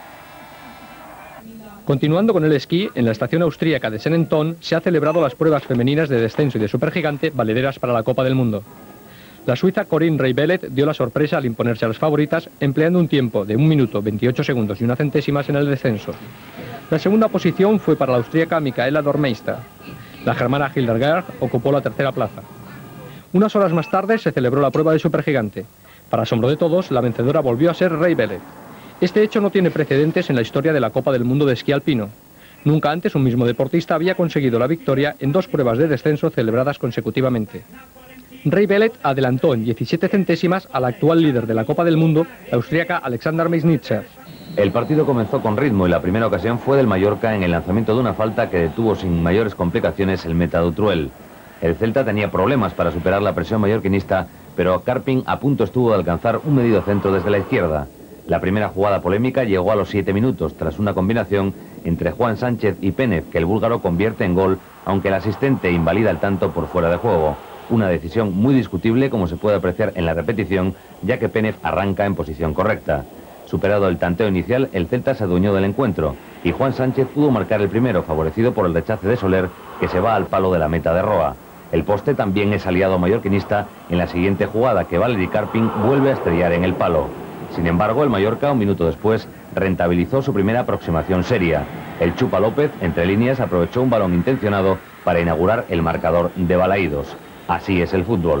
Continuando con el esquí, en la estación austríaca de Senenton se han celebrado las pruebas femeninas de descenso y de supergigante valederas para la Copa del Mundo. La suiza Corinne Reibellet dio la sorpresa al imponerse a las favoritas, empleando un tiempo de un minuto veintiocho segundos y una centésimas en el descenso. La segunda posición fue para la austríaca Michaela Dormeister. La germana Hildegard ocupó la tercera plaza. Unas horas más tarde se celebró la prueba de supergigante. Para asombro de todos, la vencedora volvió a ser Reibellet. Este hecho no tiene precedentes en la historia de la Copa del Mundo de esquí alpino. Nunca antes un mismo deportista había conseguido la victoria en dos pruebas de descenso celebradas consecutivamente. Ray Bellet adelantó en diecisiete centésimas al actual líder de la Copa del Mundo, la austríaca Alexander Meisnitzer. El partido comenzó con ritmo y la primera ocasión fue del Mallorca en el lanzamiento de una falta que detuvo sin mayores complicaciones el meta Dutruel. El Celta tenía problemas para superar la presión mallorquinista, pero Karpin a punto estuvo de alcanzar un medido centro desde la izquierda. La primera jugada polémica llegó a los siete minutos, tras una combinación entre Juan Sánchez y Pénez, que el búlgaro convierte en gol, aunque el asistente invalida el tanto por fuera de juego. Una decisión muy discutible, como se puede apreciar en la repetición, ya que Pénez arranca en posición correcta. Superado el tanteo inicial, el Celta se adueñó del encuentro y Juan Sánchez pudo marcar el primero, favorecido por el rechace de Soler, que se va al palo de la meta de Roa. El poste también es aliado mallorquinista en la siguiente jugada, que Valery Karpin vuelve a estrellar en el palo. Sin embargo, el Mallorca, un minuto después, rentabilizó su primera aproximación seria. El Chupa López, entre líneas, aprovechó un balón intencionado para inaugurar el marcador de Balaídos. Así es el fútbol.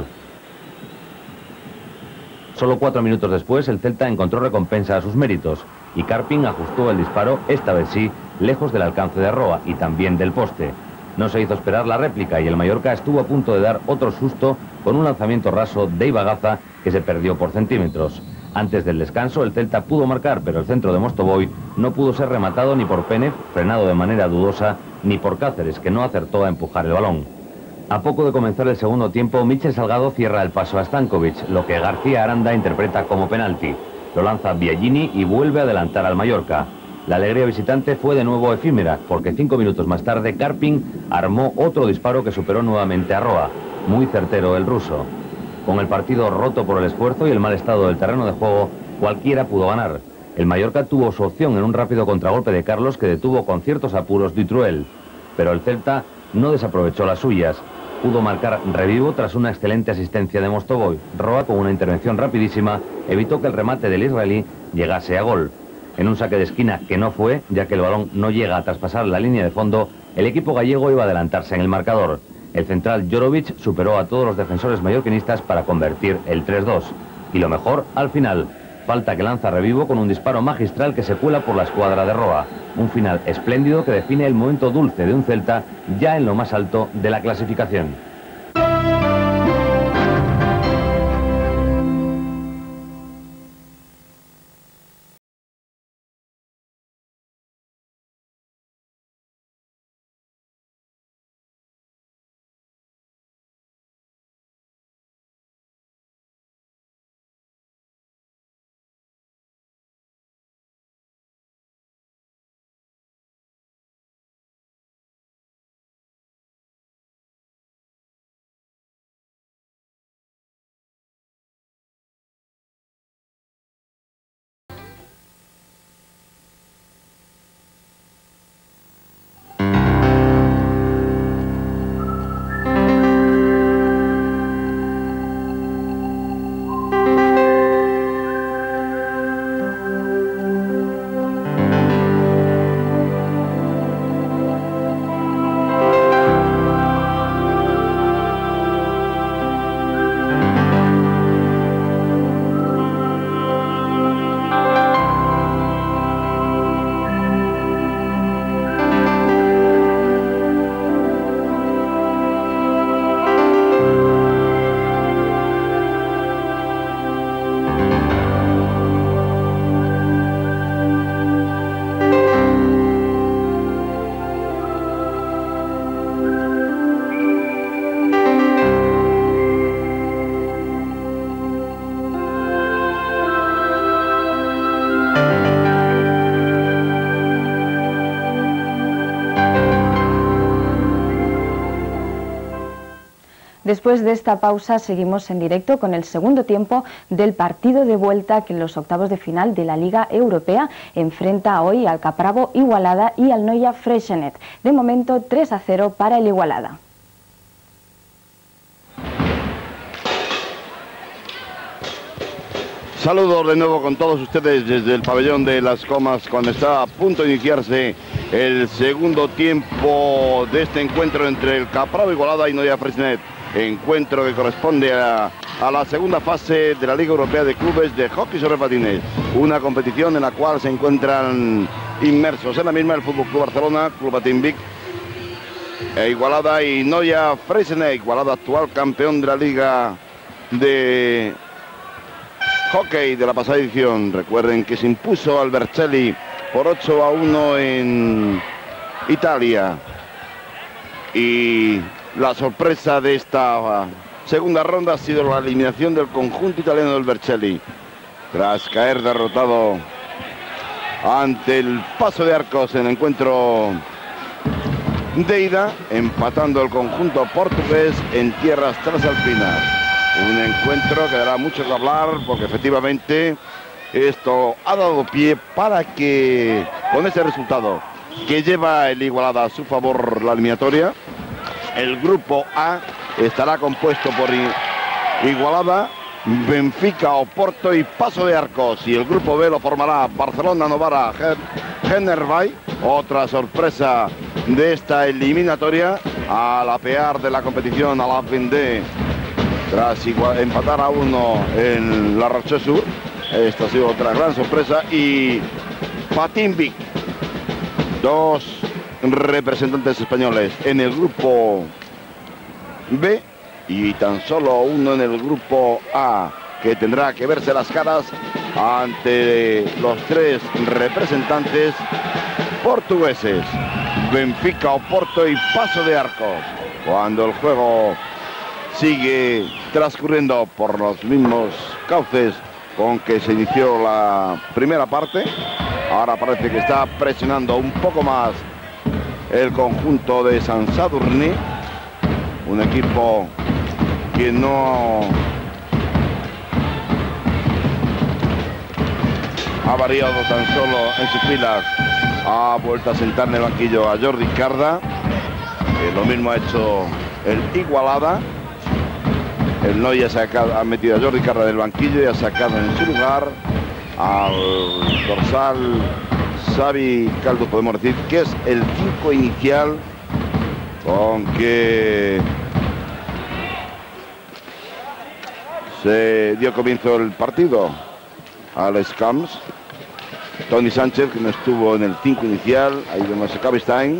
Solo cuatro minutos después, el Celta encontró recompensa a sus méritos y Karpin ajustó el disparo, esta vez sí, lejos del alcance de Roa y también del poste. No se hizo esperar la réplica y el Mallorca estuvo a punto de dar otro susto con un lanzamiento raso de Ibagaza que se perdió por centímetros. Antes del descanso, el Celta pudo marcar, pero el centro de Mostovoy no pudo ser rematado ni por Pénez, frenado de manera dudosa, ni por Cáceres, que no acertó a empujar el balón. A poco de comenzar el segundo tiempo, Michel Salgado cierra el paso a Stankovic, lo que García Aranda interpreta como penalti. Lo lanza Biagini y vuelve a adelantar al Mallorca. La alegría visitante fue de nuevo efímera, porque cinco minutos más tarde Karpin armó otro disparo que superó nuevamente a Roa. Muy certero el ruso. Con el partido roto por el esfuerzo y el mal estado del terreno de juego, cualquiera pudo ganar. El Mallorca tuvo su opción en un rápido contragolpe de Carlos que detuvo con ciertos apuros Dutruel. Pero el Celta no desaprovechó las suyas. Pudo marcar revivo tras una excelente asistencia de Mostovoy. Roa, con una intervención rapidísima, evitó que el remate del israelí llegase a gol. En un saque de esquina que no fue, ya que el balón no llega a traspasar la línea de fondo, el equipo gallego iba a adelantarse en el marcador. El central Jorovic superó a todos los defensores mallorquinistas para convertir el tres dos. Y lo mejor, al final, falta que lanza revivo con un disparo magistral que se cuela por la escuadra de Roa. Un final espléndido que define el momento dulce de un Celta ya en lo más alto de la clasificación. Después de esta pausa seguimos en directo con el segundo tiempo del partido de vuelta que en los octavos de final de la Liga Europea enfrenta hoy al Capravo Igualada y al Noia Freixenet. De momento tres a cero para el Igualada. Saludos de nuevo con todos ustedes desde el pabellón de Las Comas cuando está a punto de iniciarse el segundo tiempo de este encuentro entre el Capravo Igualada y Noia Freixenet. Encuentro que corresponde a, a la segunda fase de la Liga Europea de Clubes de Hockey sobre Patines. Una competición en la cual se encuentran inmersos en la misma el Fútbol Club Barcelona, Club Patín Vic, e Igualada y Noia Freixenet. Igualada, actual campeón de la Liga de Hockey de la pasada edición. Recuerden que se impuso al Vercelli por ocho a uno en Italia. Y la sorpresa de esta segunda ronda ha sido la eliminación del conjunto italiano del Vercelli, tras caer derrotado ante el Paso de Arcos en el encuentro de ida, empatando el conjunto portugués en tierras transalpinas. Un encuentro que dará mucho que hablar, porque efectivamente esto ha dado pie para que, con ese resultado que lleva el Igualada a su favor la eliminatoria, el grupo A estará compuesto por Igualada, Benfica, Oporto y Paso de Arcos, y el grupo B lo formará Barcelona, Novara, Genervay. Otra sorpresa de esta eliminatoria, al apear de la competición a la Vendée, tras igual, empatar a uno en la Rochesur. Esta ha sido otra gran sorpresa. Y Patinvic, dos representantes españoles en el grupo B y tan solo uno en el grupo A, que tendrá que verse las caras ante los tres representantes portugueses, Benfica, Oporto y Paso de Arcos, cuando el juego sigue transcurriendo por los mismos cauces con que se inició la primera parte. Ahora parece que está presionando un poco más el conjunto de Sant Sadurní, un equipo que no ha variado tan solo en sus filas. Ha vuelto a sentar en el banquillo a Jordi Carda, que lo mismo ha hecho el Igualada. El Noia ha metido a Jordi Carda del banquillo y ha sacado en su lugar al dorsal Xavi Caldo, podemos decir que es el cinco inicial con que se dio comienzo el partido al Scams. Toni Sánchez, que no estuvo en el cinco inicial. Ahí vemos a Cavestein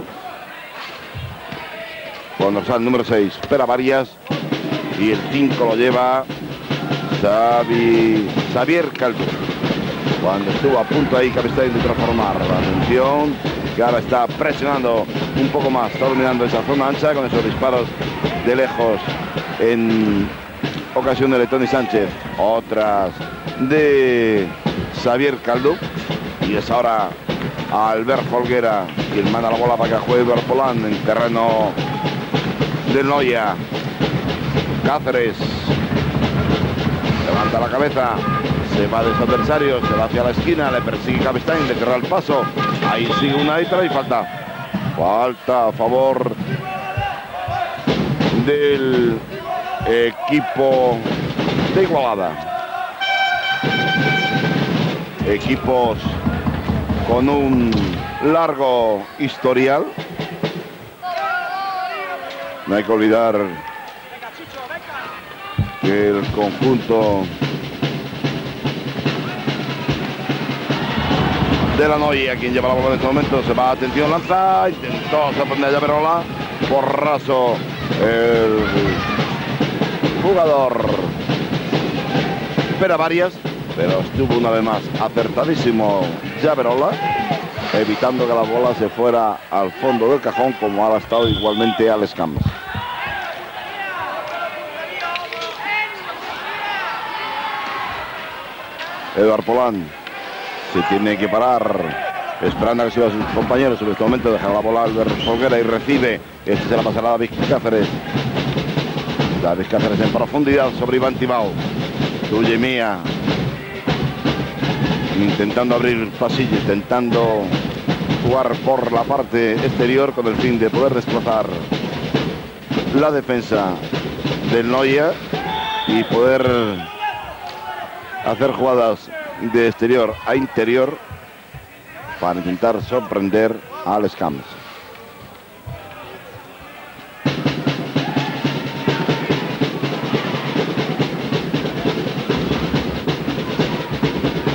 con dorsal número seis, Pera Varias, y el cinco lo lleva Xavi, Xavier Caldo, cuando estuvo a punto ahí Cavestein de transformar. La atención, que ahora está presionando un poco más, está dominando esa zona ancha con esos disparos de lejos en ocasión de Toni Sánchez, otras de Xavier Caldo. Y es ahora Albert Folguera quien manda la bola para que juegue Barpolán en terreno del Noia. Cáceres levanta la cabeza, se va de su adversario, se va hacia la esquina, le persigue Cavestein, le cierra el paso. Ahí sigue una y y falta. Falta a favor del equipo de Igualada. Equipos con un largo historial. No hay que olvidar que el conjunto de la Noia, quien lleva la bola en este momento, se va, atención, lanza, intentó sorprender a Llaverola, por raso el jugador Pera Varias, pero estuvo una vez más acertadísimo Llaverola, evitando que la bola se fuera al fondo del cajón, como ha estado igualmente Alex Camps. Eduard Polán se tiene que parar, esperando a que suban sus compañeros. En este momento deja la bola Albert Folguera y recibe. Este se la pasará a David Cáceres. David Cáceres en profundidad sobre Iván Tibau. Tuya y mía. Intentando abrir pasillo, intentando jugar por la parte exterior con el fin de poder desplazar la defensa del Noia y poder hacer jugadas de exterior a interior para intentar sorprender a Alex Camps.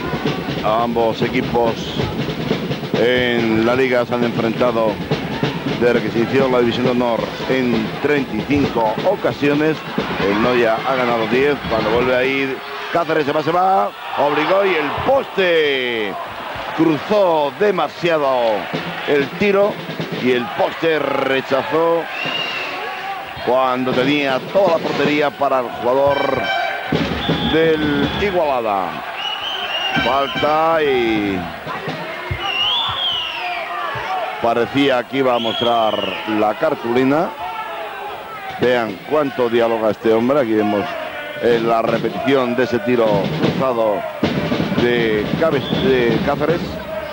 Ambos equipos en la liga se han enfrentado desde que se inició la División de Honor en treinta y cinco ocasiones. El Noya ha ganado diez. Cuando vuelve a ir Cáceres, se va, se va, obligó y el poste cruzó demasiado el tiro y el poste rechazó cuando tenía toda la portería para el jugador del Igualada. Falta y parecía que iba a mostrar la cartulina. Vean cuánto dialoga este hombre. Aquí vemos eh, la repetición de ese tiro cruzado de, de Cáceres.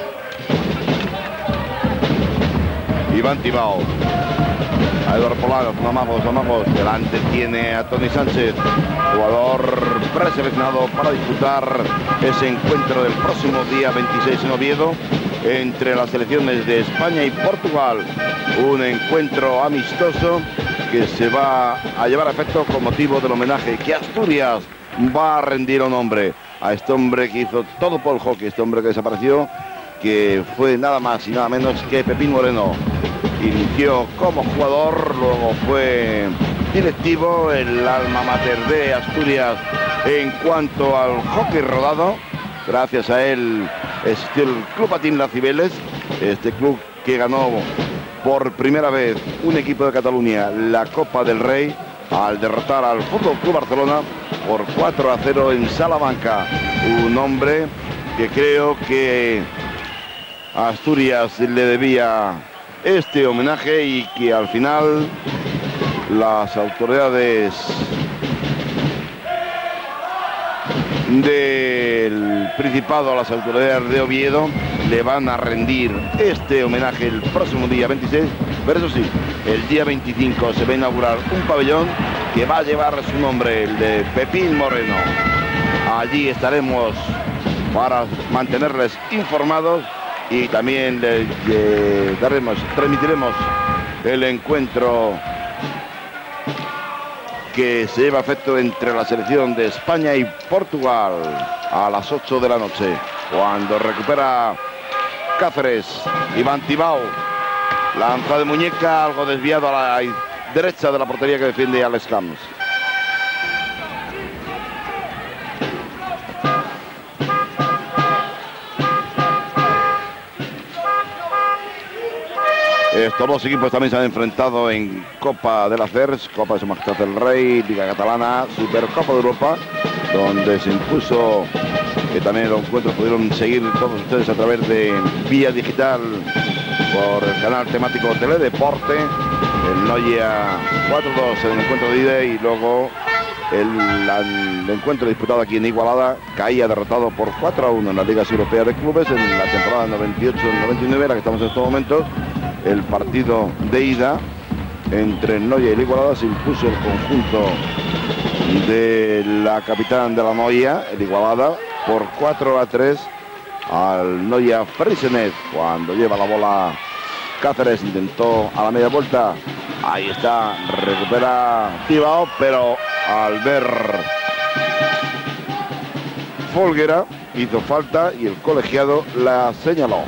Iván Tibao. A Eduardo Polar, los amagos, amagos. Delante tiene a Tony Sánchez, jugador preseleccionado para disputar ese encuentro del próximo día veintiséis en Oviedo entre las selecciones de España y Portugal. Un encuentro amistoso que se va a llevar a efecto con motivo del homenaje que Asturias va a rendir a un hombre, a este hombre que hizo todo por el hockey, este hombre que desapareció, que fue nada más y nada menos que Pepín Moreno. Inició como jugador, luego fue directivo, el alma mater de Asturias en cuanto al hockey rodado. Gracias a él existió el Club Patín Las Cibeles, este club que ganó por primera vez un equipo de Cataluña la Copa del Rey al derrotar al Fútbol Club Barcelona por cuatro a cero en Salamanca. Un hombre que creo que a Asturias le debía este homenaje y que al final las autoridades del Principado, las autoridades de Oviedo, le van a rendir este homenaje el próximo día veintiséis, pero eso sí, el día veinticinco se va a inaugurar un pabellón que va a llevar su nombre, el de Pepín Moreno. Allí estaremos para mantenerles informados y también le, le daremos, transmitiremos el encuentro que se lleva a efecto entre la selección de España y Portugal a las ocho de la noche, cuando recupera Cáceres. Iván Tibao, lanza de muñeca, algo desviado a la derecha de la portería que defiende Alex Camps. Estos dos equipos también se han enfrentado en Copa de las C E R S, Copa de Su Majestad del Rey, Liga Catalana, Supercopa de Europa, donde se impuso, que también los encuentros pudieron seguir todos ustedes a través de vía digital por el canal temático Teledeporte, el Noya cuatro dos en el encuentro de ida y luego el, el encuentro disputado aquí en Igualada caía derrotado por cuatro a uno en las ligas europeas de clubes en la temporada noventa y ocho noventa y nueve, la que estamos en estos momentos. El partido de ida entre el Noya y el Igualada se impuso el conjunto de la capitán de la Noya, el Igualada, por cuatro a tres al Noya Freixenet. Cuando lleva la bola Cáceres, intentó a la media vuelta, ahí está, recupera Tibao, pero al ver Folguera hizo falta y el colegiado la señaló.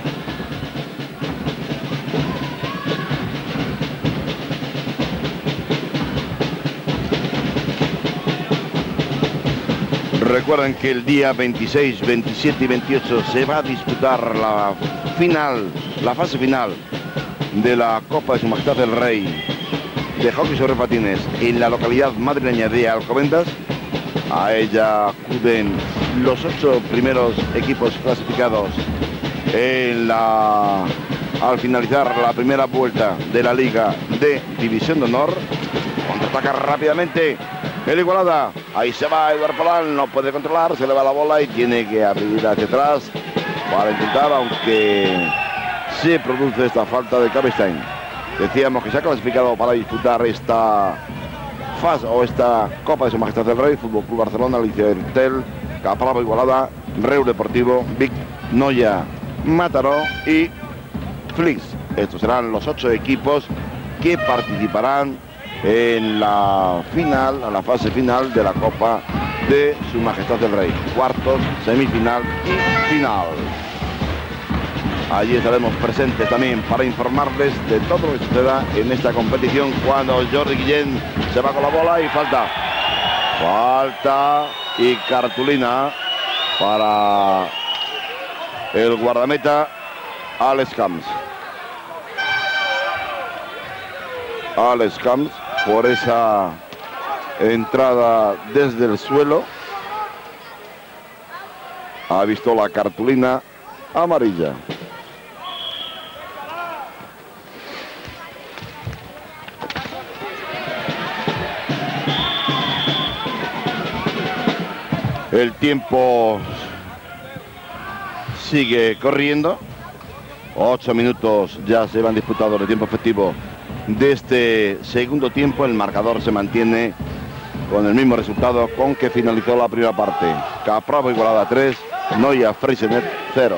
Recuerden que el día veintiséis, veintisiete y veintiocho se va a disputar la final, la fase final de la Copa de Su Majestad del Rey de hockey sobre patines en la localidad madrileña de Alcobendas. A ella acuden los ocho primeros equipos clasificados en la, al finalizar la primera vuelta de la Liga de División de Honor. Contraataca rápidamente el Igualada, ahí se va Eduardo Polar, no puede controlar, se le va la bola y tiene que abrir hacia atrás para intentar, aunque se produce esta falta de Cabestein. Decíamos que se ha clasificado para disputar esta fase o esta Copa de Su Majestad del Rey, Fútbol Club Barcelona, Liceo Ertel, Capravo Igualada, Reus Deportivo, Vic, Noya, Mataró y Flix. Estos serán los ocho equipos que participarán en la final, en la fase final de la Copa de Su Majestad del Rey. Cuartos, semifinal y final. Allí estaremos presentes también para informarles de todo lo que suceda en esta competición cuando Jordi Guillén se va con la bola y falta. Falta y cartulina para el guardameta Alex Camps. Alex Camps por esa entrada desde el suelo. Ha visto la cartulina amarilla. El tiempo sigue corriendo. Ocho minutos ya se van disputados de tiempo efectivo de este segundo tiempo. El marcador se mantiene con el mismo resultado con que finalizó la primera parte. Capravo Igualada tres, Noia Freixenet cero.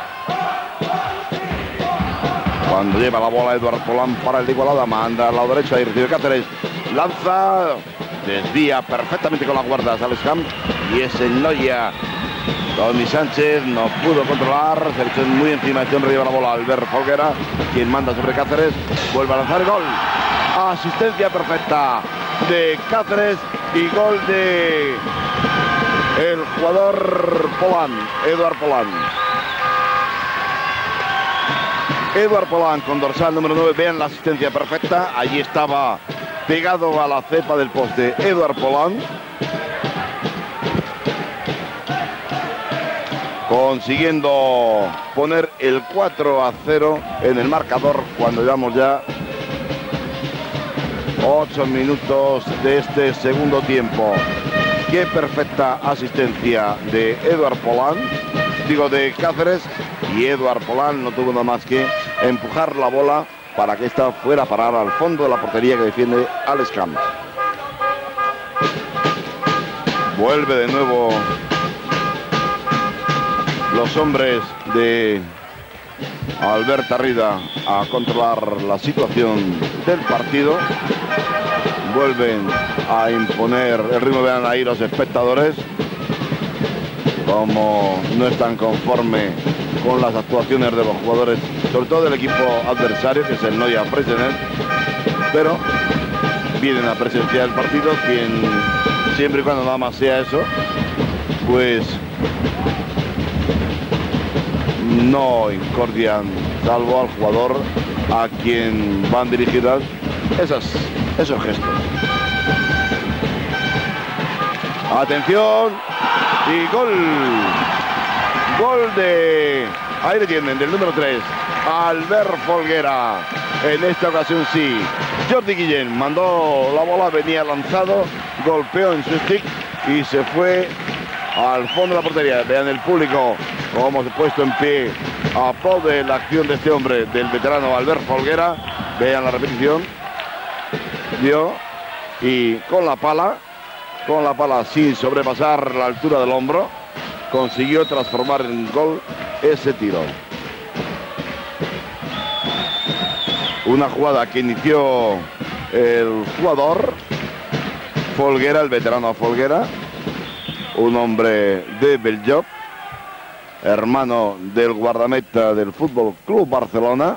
Cuando lleva la bola Eduard Polán para el de Igualada, manda al lado derecho, ahí recibe Cáceres, lanza, desvía perfectamente con las guardas Alex Camps, y es el Noia. Toni Sánchez no pudo controlar, se le echó muy encima, este hombre lleva la bola a Albert Folguera, quien manda sobre Cáceres, vuelve a lanzar el gol. Asistencia perfecta de Cáceres y gol de el jugador Polán, Eduard Polán. Eduard Polán con dorsal número nueve, vean la asistencia perfecta, allí estaba pegado a la cepa del poste Eduard Polán, consiguiendo poner el cuatro a cero en el marcador cuando llevamos ya ocho minutos de este segundo tiempo. Qué perfecta asistencia de Eduard Polán, digo de Cáceres, y Eduard Polán no tuvo nada más que empujar la bola para que esta fuera a parar al fondo de la portería que defiende Alex Camps. Vuelve de nuevo los hombres de Albert Arrida a controlar la situación del partido. Vuelven a imponer el ritmo, vean ahí los espectadores como no están conformes con las actuaciones de los jugadores, sobre todo del equipo adversario, que es el Noia Freixenet, pero vienen a presenciar el partido, quien siempre y cuando nada más sea eso, pues no incordian, salvo al jugador a quien van dirigidas esas, esos gestos. Atención y gol. Gol de, ahí le tienen, del número tres, Albert Folguera. En esta ocasión sí, Jordi Guillén mandó la bola, venía lanzado, golpeó en su stick y se fue al fondo de la portería. Vean el público cómo se ha puesto en pie a pro de la acción de este hombre, del veterano Albert Folguera. Vean la repetición. Dio y con la pala, con la pala sin sobrepasar la altura del hombro, consiguió transformar en gol ese tiro. Una jugada que inició el jugador Folguera, el veterano Folguera, un hombre de Beljoc, hermano del guardameta del Fútbol Club Barcelona.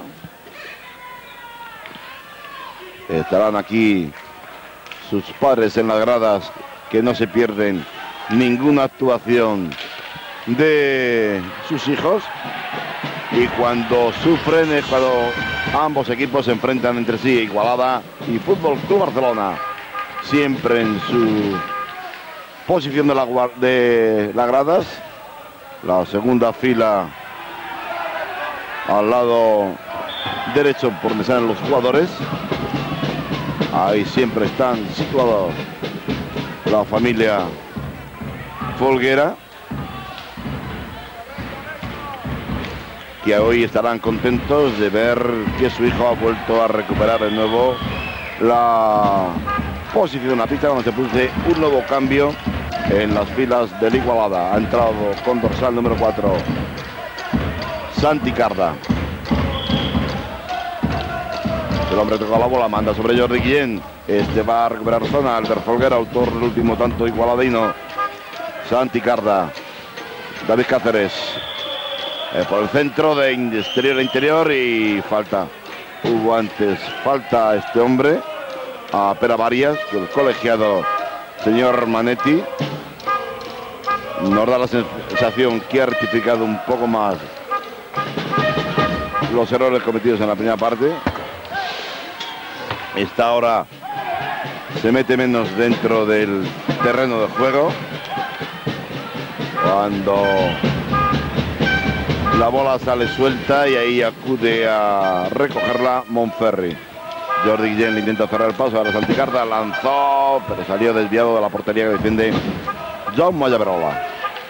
Estarán aquí sus padres en las gradas, que no se pierden ninguna actuación de sus hijos, y cuando sufren es cuando ambos equipos se enfrentan entre sí, Igualada y Fútbol Club Barcelona, siempre en su posición de, la, de las gradas, la segunda fila al lado derecho por donde salen los jugadores. Ahí siempre están situados la familia Folguera, que hoy estarán contentos de ver que su hijo ha vuelto a recuperar de nuevo la posición en la pista, cuando se produce un nuevo cambio en las filas del Igualada. Ha entrado con dorsal número cuatro Santi Carda. El hombre toca la bola, manda sobre Jordi Guillén. Este va a recuperar zona. Albert Folguera, autor del último tanto igualadino. Santi Carda. David Cáceres. eh, por el centro de exterior a interior y falta. Hubo antes falta a este hombre, a Pera Varias, que el colegiado señor Manetti nos da la sensación que ha rectificado un poco más los errores cometidos en la primera parte. Esta hora se mete menos dentro del terreno de juego cuando la bola sale suelta y ahí acude a recogerla Monferri. Jordi Guillén le intenta cerrar el paso, ahora Santicarda lanzó, pero salió desviado de la portería que defiende John Mayaverola.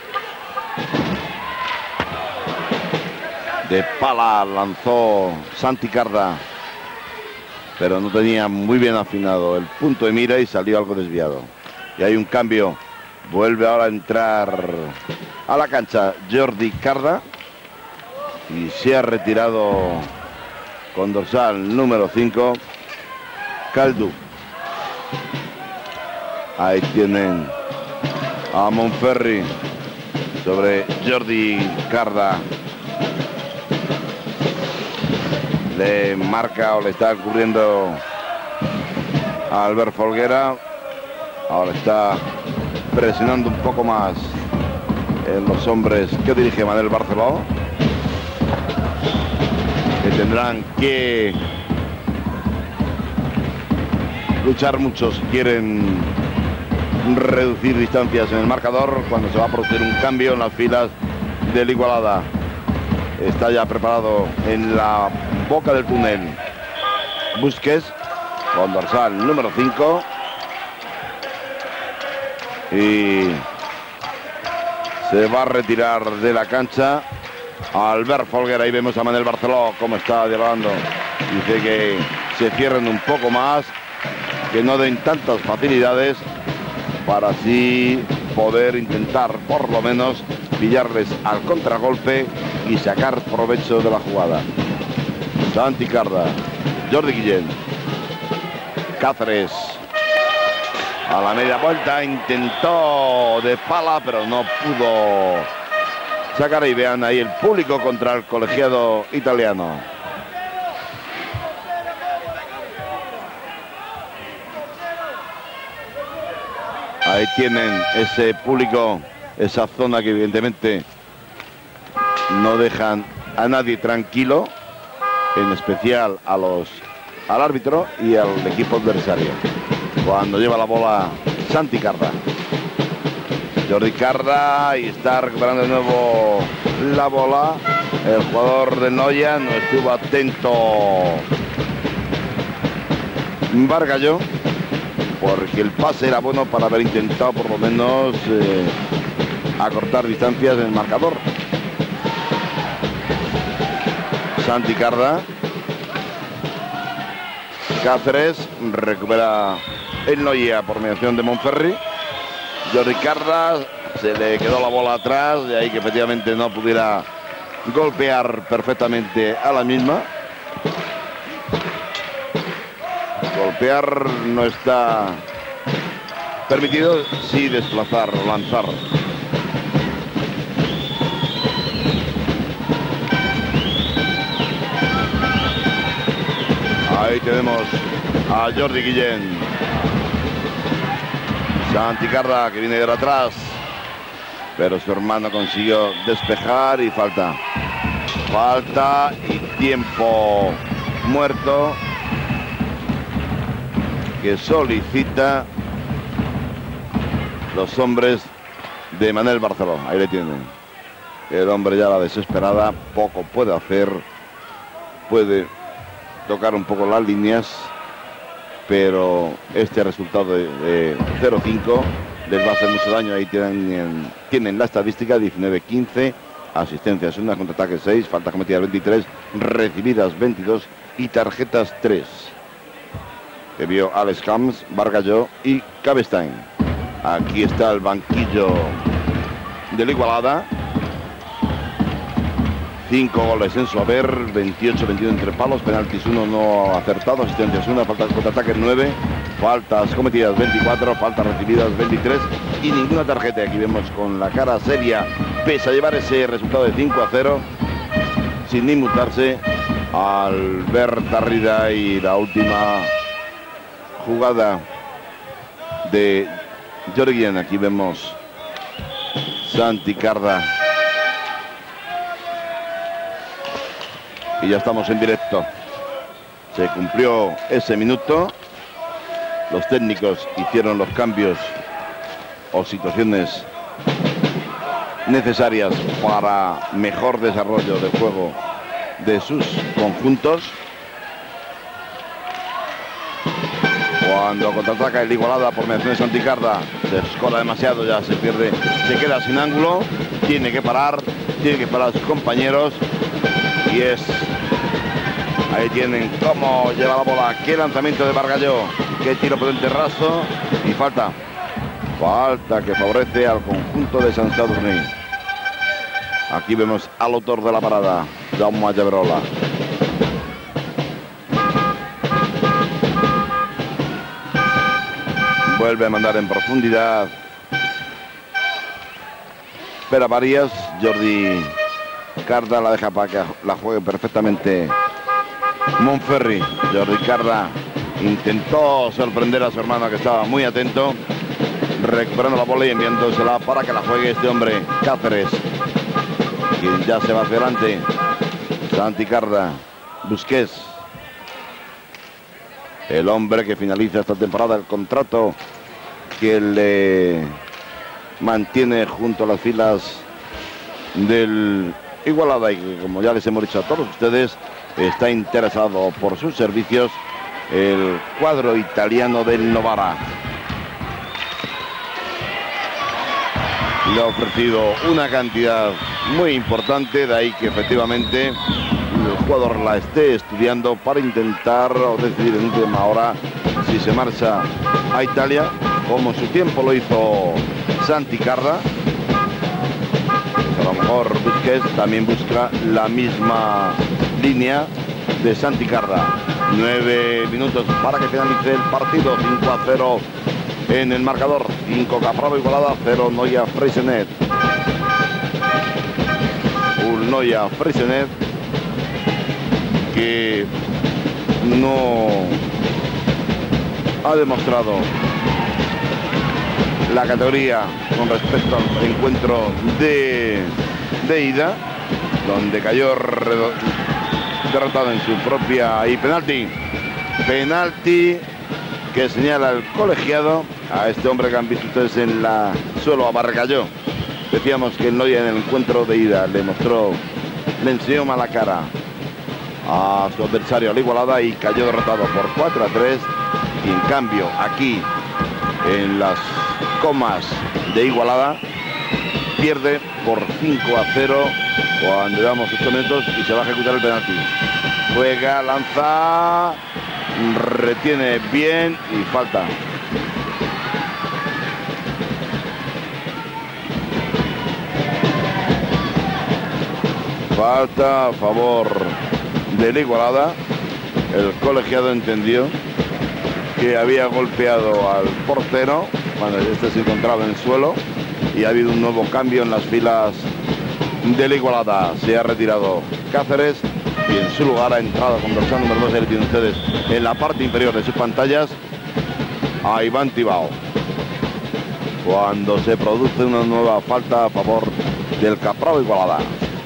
De pala lanzó Santicarda, pero no tenía muy bien afinado el punto de mira y salió algo desviado. Y hay un cambio, vuelve ahora a entrar a la cancha Jordi Carda y se ha retirado con dorsal número cinco Caldu. Ahí tienen a Monferri sobre Jordi Carda. Le marca o le está ocurriendo a Albert Folguera. Ahora está presionando un poco más en los hombres que dirige Manel Barceló, que tendrán que luchar mucho si quieren reducir distancias en el marcador cuando se va a producir un cambio en las filas del Igualada. Está ya preparado en la boca del túnel Busquets con dorsal número cinco y se va a retirar de la cancha Albert Folguera. Ahí vemos a Manel Barceló cómo está dialogando. Dice que se cierren un poco más, que no den tantas facilidades para así poder intentar por lo menos pillarles al contragolpe y sacar provecho de la jugada. Santicarda, Jordi Guillén, Cáceres a la media vuelta, intentó de pala pero no pudo sacar. Y vean ahí el público contra el colegiado italiano. Ahí tienen ese público, esa zona que evidentemente no dejan a nadie tranquilo, en especial a los, al árbitro y al equipo adversario. Cuando lleva la bola Santicarda. Jordi Carda y está recuperando de nuevo la bola. El jugador de Noya no estuvo atento Vargallo, porque el pase era bueno para haber intentado por lo menos eh, acortar distancias en el marcador. Santicarda, Cáceres, recupera el Noya por mediación de Monferri. Jordi Carda, se le quedó la bola atrás, de ahí que efectivamente no pudiera golpear perfectamente a la misma. Golpear no está permitido, sí desplazar, lanzar. Ahí tenemos a Jordi Guillén. Santicarda que viene de atrás, pero su hermano consiguió despejar y falta. Falta y tiempo muerto que solicita los hombres de Manel Barceló. Ahí le tienen. El hombre ya a la desesperada, poco puede hacer. Puede tocar un poco las líneas, pero este resultado de, de cero cinco les va a hacer mucho daño. Ahí tienen, tienen la estadística: diecinueve quince, asistencias una, contraataque seis, faltas cometidas veintitrés, recibidas veintidós y tarjetas tres. Que vio Alex Camps, Vargallo y Cabestein. Aquí está el banquillo del Igualada. Cinco goles en su haber, veintiocho veintiuno entre palos, penaltis uno no acertado, asistencias una, faltas contraataques nueve, faltas cometidas veinticuatro, faltas recibidas veintitrés y ninguna tarjeta. Aquí vemos con la cara seria, pese a llevar ese resultado de cinco a cero, sin inmutarse al ver Tarrida y la última jugada de Georgian. Aquí vemos Santi Carda. Y ya estamos en directo. Se cumplió ese minuto. Los técnicos hicieron los cambios o situaciones necesarias para mejor desarrollo del juego de sus conjuntos. Cuando contraataca el Igualada por mediación de Santi Carda, se escola demasiado, ya se pierde, se queda sin ángulo, tiene que parar, tiene que parar a sus compañeros. Y es, ahí tienen cómo lleva la bola, qué lanzamiento de Bargalló, qué tiro potente raso, y falta, falta que favorece al conjunto de San Sadurní. Aquí vemos al autor de la parada, Jaume Llabrola. Vuelve a mandar en profundidad Pere Varias. Jordi Carda la deja para que la juegue perfectamente Monferri. Jordi Carda intentó sorprender a su hermano, que estaba muy atento, recuperando la bola y enviándosela para que la juegue este hombre, Cáceres, quien ya se va hacia adelante. Santi Carda, Busquets, el hombre que finaliza esta temporada el contrato que le mantiene junto a las filas del Igualada, y que, como ya les hemos dicho a todos ustedes, está interesado por sus servicios el cuadro italiano del Novara. Le ha ofrecido una cantidad muy importante, de ahí que efectivamente el jugador la esté estudiando para intentar o decidir en última hora si se marcha a Italia, como en su tiempo lo hizo Santi Carda. A lo mejor Busquets también busca la misma línea de Santi Carda. Nueve minutos para que finalice el partido. Cinco a cero en el marcador. Cinco Capravo Igualada, cero Noia Freixenet. Un Noia Freixenet que no ha demostrado la categoría con respecto al encuentro de, de ida, donde cayó derrotado en su propia y penalti. Penalti que señala el colegiado a este hombre que han visto ustedes en la suelo, a Bargalló. Decíamos que el Noia en el encuentro de ida le mostró, le enseñó mala cara a su adversario, al Igualada, y cayó derrotado por cuatro a tres. Y en cambio aquí en las Comas de Igualada pierde por cinco a cero cuando llevamos ocho minutos y se va a ejecutar el penalti. Juega, lanza, retiene bien y falta. Falta a favor del Igualada. El colegiado entendió que había golpeado al portero cuando este se encontraba en el suelo, y ha habido un nuevo cambio en las filas del Igualada. Se ha retirado Cáceres y en su lugar ha entrado con dorsal número dos, ahí tienen ustedes en la parte inferior de sus pantallas, a Iván Tibao. Cuando se produce una nueva falta a favor del Capravo Igualada,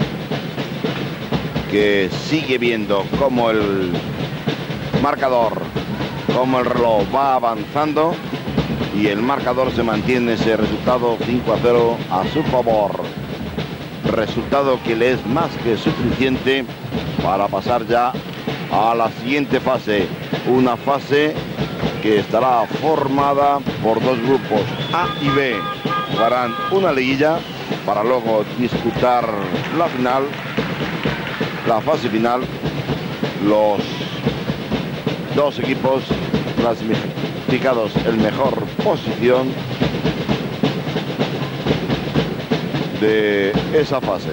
que sigue viendo cómo el marcador, cómo el reloj va avanzando, y el marcador se mantiene ese resultado cinco a cero a su favor. Resultado que le es más que suficiente para pasar ya a la siguiente fase. Una fase que estará formada por dos grupos, A y B. Jugarán una liguilla para luego disputar la final, la fase final. Los dos equipos clasificados en mejor posición de esa fase.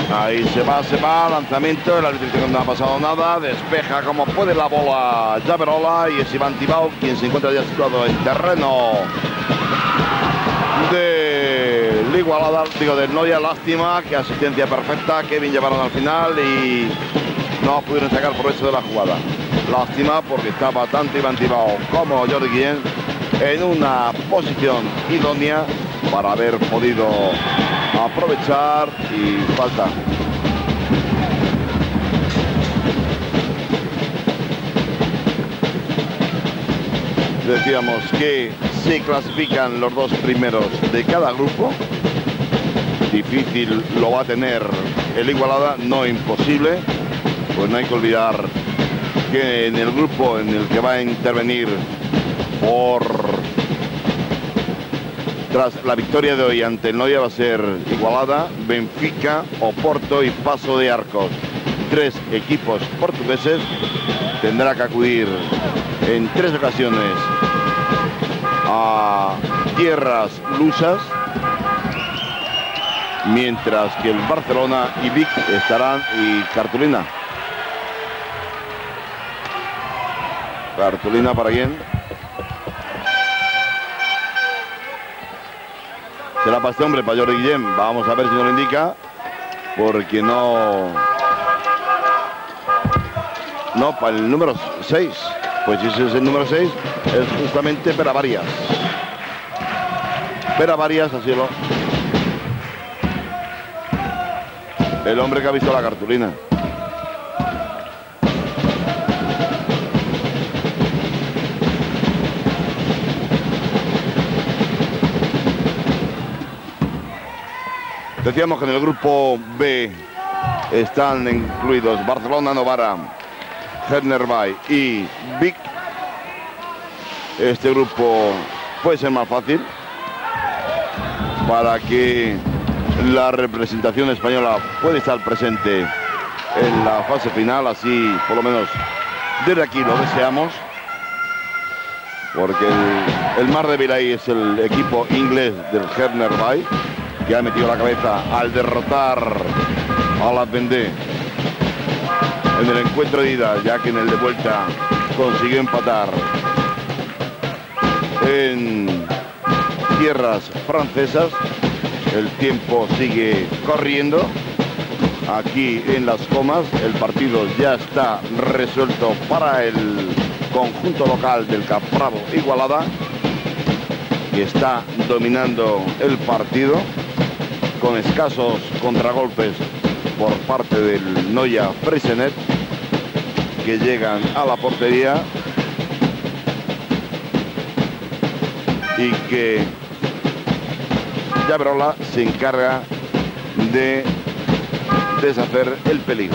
Ahí se va, se va, lanzamiento, el árbitro dice que no ha pasado nada, despeja como puede la bola Javerola y es Iván Tibau quien se encuentra ya situado en terreno del Igualada, digo del Noia. Lástima, que asistencia perfecta, que bien llevaron al final y no pudieron sacar provecho de la jugada. Lástima porque estaba tanto Iván Tibau como Jordi Guillén en una posición idónea para haber podido aprovechar y falta. Decíamos que se clasifican los dos primeros de cada grupo. Difícil lo va a tener el Igualada, no imposible, pues no hay que olvidar que en el grupo en el que va a intervenir por tras la victoria de hoy ante el Noia va a ser Igualada, Benfica, Oporto y Paso de Arcos. Tres equipos portugueses. Tendrá que acudir en tres ocasiones a tierras lusas, mientras que el Barcelona y Vic estarán y Cartulina. Cartulina para quién? Será para este hombre, para Jordi Guillén. Vamos a ver si nos lo indica, porque no... No, para el número seis. Pues si ese es el número seis, es justamente Pera Varias. Pera Varias, así lo... El hombre que ha visto la cartulina. Decíamos que en el grupo B están incluidos Barcelona, Novara, Hernerbay y Vic. Este grupo puede ser más fácil para que la representación española pueda estar presente en la fase final, así por lo menos desde aquí lo deseamos, porque el, el más débil ahí es el equipo inglés del Hernerbay, que ha metido la cabeza al derrotar a la Vendée en el encuentro de ida, ya que en el de vuelta consiguió empatar en tierras francesas. El tiempo sigue corriendo aquí en Las Comas. El partido ya está resuelto para el conjunto local del Capravo Igualada, que está dominando el partido con escasos contragolpes por parte del Noia Freixenet, que llegan a la portería y que Javerola se encarga de deshacer el peligro.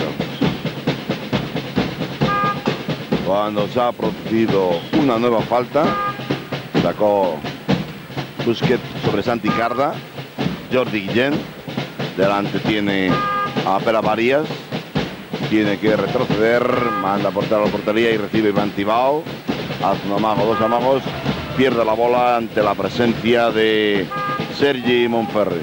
Cuando se ha producido una nueva falta, sacó Busquets sobre Santi Carda. Jordi Guillén, delante tiene a Pera Varias, tiene que retroceder, manda a portar a la portería y recibe Iván Tibau, hace un amago, dos amagos, pierde la bola ante la presencia de Sergi Monferri.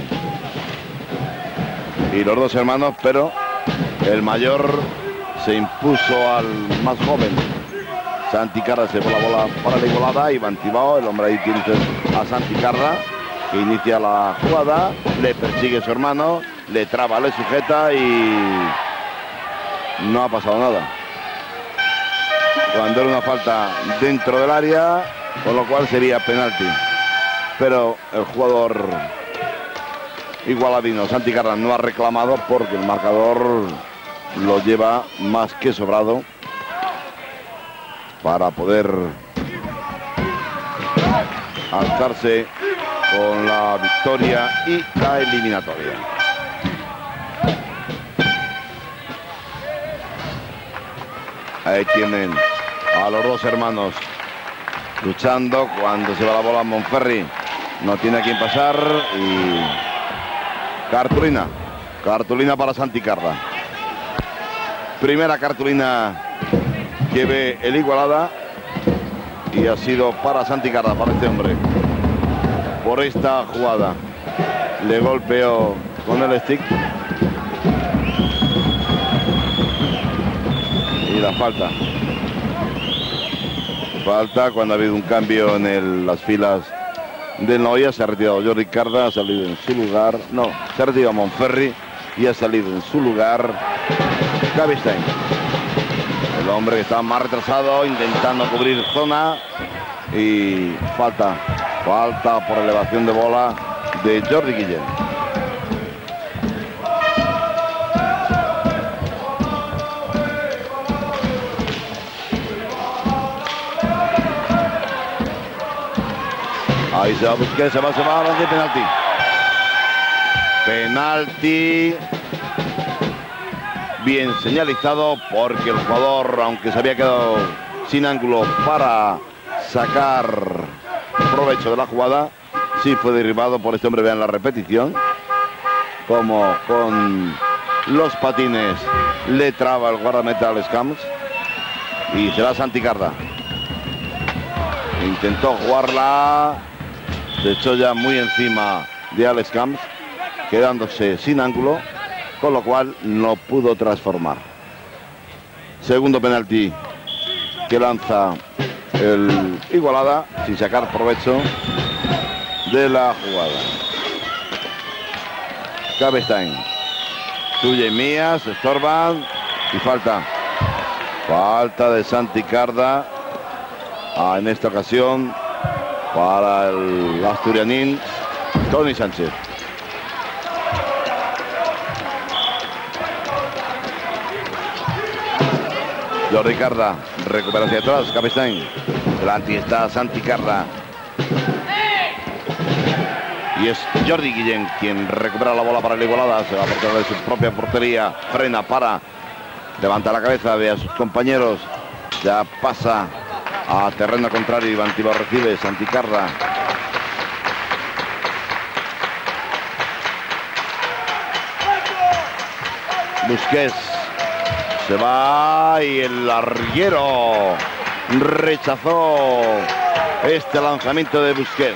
Y los dos hermanos, pero el mayor se impuso al más joven. Santi Carda se fue la bola para la Igualada, Iván Tibau, el hombre ahí tiene a Santi Carda, que inicia la jugada, le persigue su hermano, le traba, le sujeta y no ha pasado nada. Cuando era una falta dentro del área, con lo cual sería penalti. Pero el jugador igualadino, Santi Carda, no ha reclamado porque el marcador lo lleva más que sobrado para poder alzarse con la victoria y la eliminatoria. Ahí tienen a los dos hermanos luchando. Cuando se va la bola a Monferri, no tiene a quien pasar y cartulina. Cartulina para Santi Carda. Primera cartulina que ve el Igualada y ha sido para Santi Carda, para este hombre. Por esta jugada le golpeó con el stick la falta. Falta cuando ha habido un cambio en el, las filas del Noia. Se ha retirado Jordi Carda, ha salido en su lugar. No, se ha retirado Monferri y ha salido en su lugar Gaby Stein. El hombre que estaba más retrasado intentando cubrir zona. Y falta, falta por elevación de bola de Jordi Guillén. Ahí se va a buscar, se va, se va a lanzar penalti. Penalti. Bien señalizado porque el jugador, aunque se había quedado sin ángulo para sacar provecho de la jugada, sí fue derribado por este hombre. Vean la repetición. Como con los patines le traba el guardameta Alex Camps. Y será Santi Carda. Intentó jugarla. Se echó ya muy encima de Alex Camps, quedándose sin ángulo, con lo cual no pudo transformar. Segundo penalti que lanza el Igualada sin sacar provecho de la jugada. Gaby Stein, tuya y mía, se estorban y falta. Falta de Santi Carda. Ah, en esta ocasión para el asturianín Toni Sánchez. Jordi Carda recupera hacia atrás, Gaby Stein. Delante está Santi Carda. Y es Jordi Guillén quien recupera la bola para el Igualada. Se va a portar de su propia portería. Frena, para. Levanta la cabeza, ve a sus compañeros. Ya pasa a terreno contrario. Iván Tibau recibe. Santi Carda. Busquets se va y el larguero rechazó este lanzamiento de Busquets.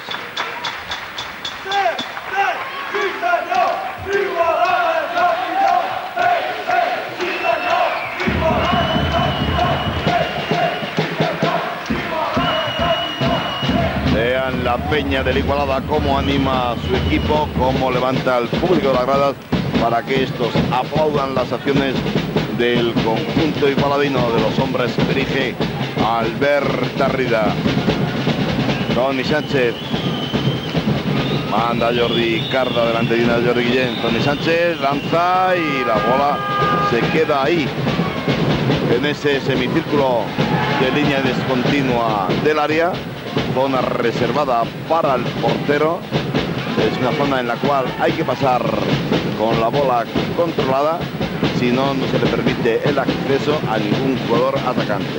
Vean la peña del Igualada, cómo anima a su equipo, cómo levanta al público de las gradas para que estos aplaudan las acciones del conjunto igualadino, de los hombres que dirige Albert Tarrida. Toni Sánchez manda a Jordi Carda, delante de Jordi Guillén. Toni Sánchez lanza y la bola se queda ahí, en ese semicírculo de línea discontinua del área, zona reservada para el portero. Es una zona en la cual hay que pasar con la bola controlada, si no, no se le permite el acceso a ningún jugador atacante.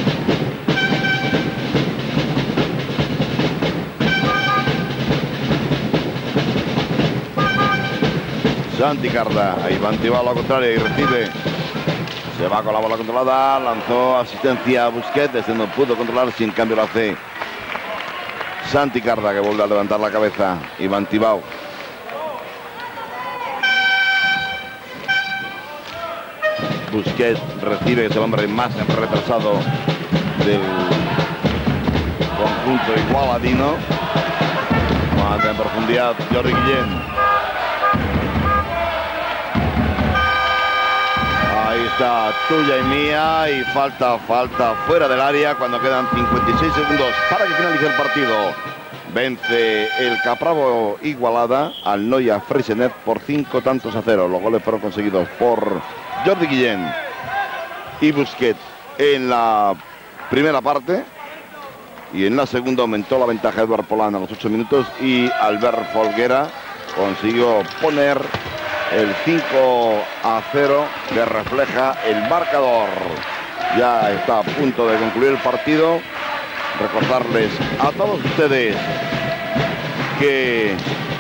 Santi Carda, ahí va Antibao a la contraria y recibe. Se va con la bola controlada, lanzó asistencia a Busquets, desde no pudo controlar, sin cambio lo hace Santi Carda, que vuelve a levantar la cabeza. Iván Tibau. Busquets recibe, ese hombre más retrasado del conjunto igualadino. Manda en profundidad Jordi Guillén. Ahí está, tuya y mía, y falta, falta fuera del área cuando quedan cincuenta y seis segundos para que finalice el partido. Vence el Capravo Igualada al Noia Freixenet por cinco tantos a cero. Los goles fueron conseguidos por Jordi Guillén y Busquets en la primera parte, y en la segunda aumentó la ventaja de Eduard Polán a los ocho minutos y Albert Folguera consiguió poner el cinco a cero que refleja el marcador. Ya está a punto de concluir el partido. Recordarles a todos ustedes que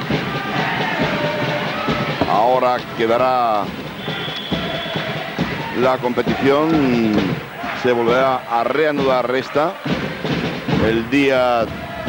ahora quedará la competición, se volverá a reanudar esta el día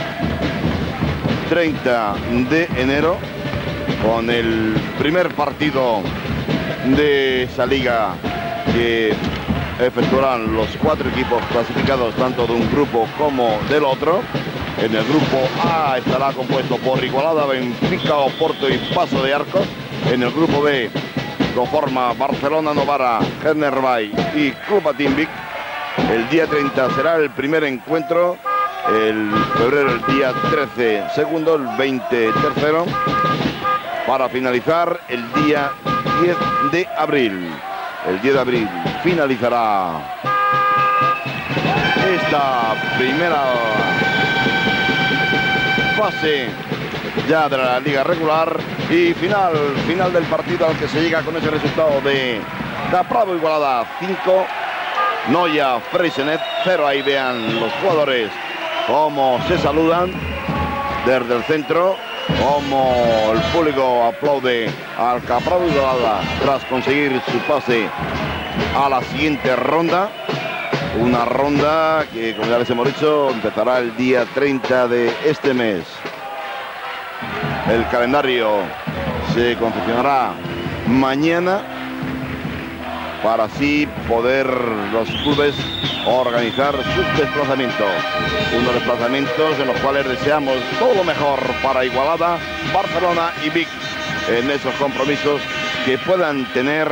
treinta de enero con el primer partido de esa liga que efectuarán los cuatro equipos clasificados tanto de un grupo como del otro. En el grupo A estará compuesto por Igualada, Benfica, Oporto y Paso de Arcos. En el grupo B lo forma Barcelona, Novara, Hernerbay y Club Atimbic. El día treinta será el primer encuentro, el febrero el día trece segundo, el veinte tercero, para finalizar el día diez de abril. El diez de abril finalizará esta primera fase ya de la liga regular y final, final del partido al que se llega con ese resultado de Capravo Igualada cinco, Noia Freixenet cero. Ahí vean los jugadores cómo se saludan desde el centro, cómo el público aplaude al Capravo Igualada tras conseguir su pase a la siguiente ronda. Una ronda que, como ya les hemos dicho, empezará el día treinta de este mes. El calendario se confeccionará mañana para así poder los clubes organizar sus desplazamientos. Unos desplazamientos en los cuales deseamos todo lo mejor para Igualada, Barcelona y Vic en esos compromisos que puedan tener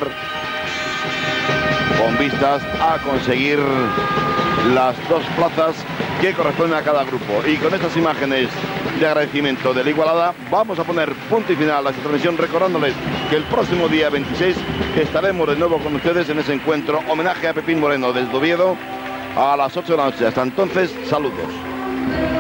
con vistas a conseguir las dos plazas que corresponden a cada grupo. Y con estas imágenes de agradecimiento de la Igualada vamos a poner punto y final a esta transmisión, recordándoles que el próximo día veintiséis estaremos de nuevo con ustedes en ese encuentro homenaje a Pepín Moreno desde Oviedo a las ocho de la noche. Hasta entonces, saludos.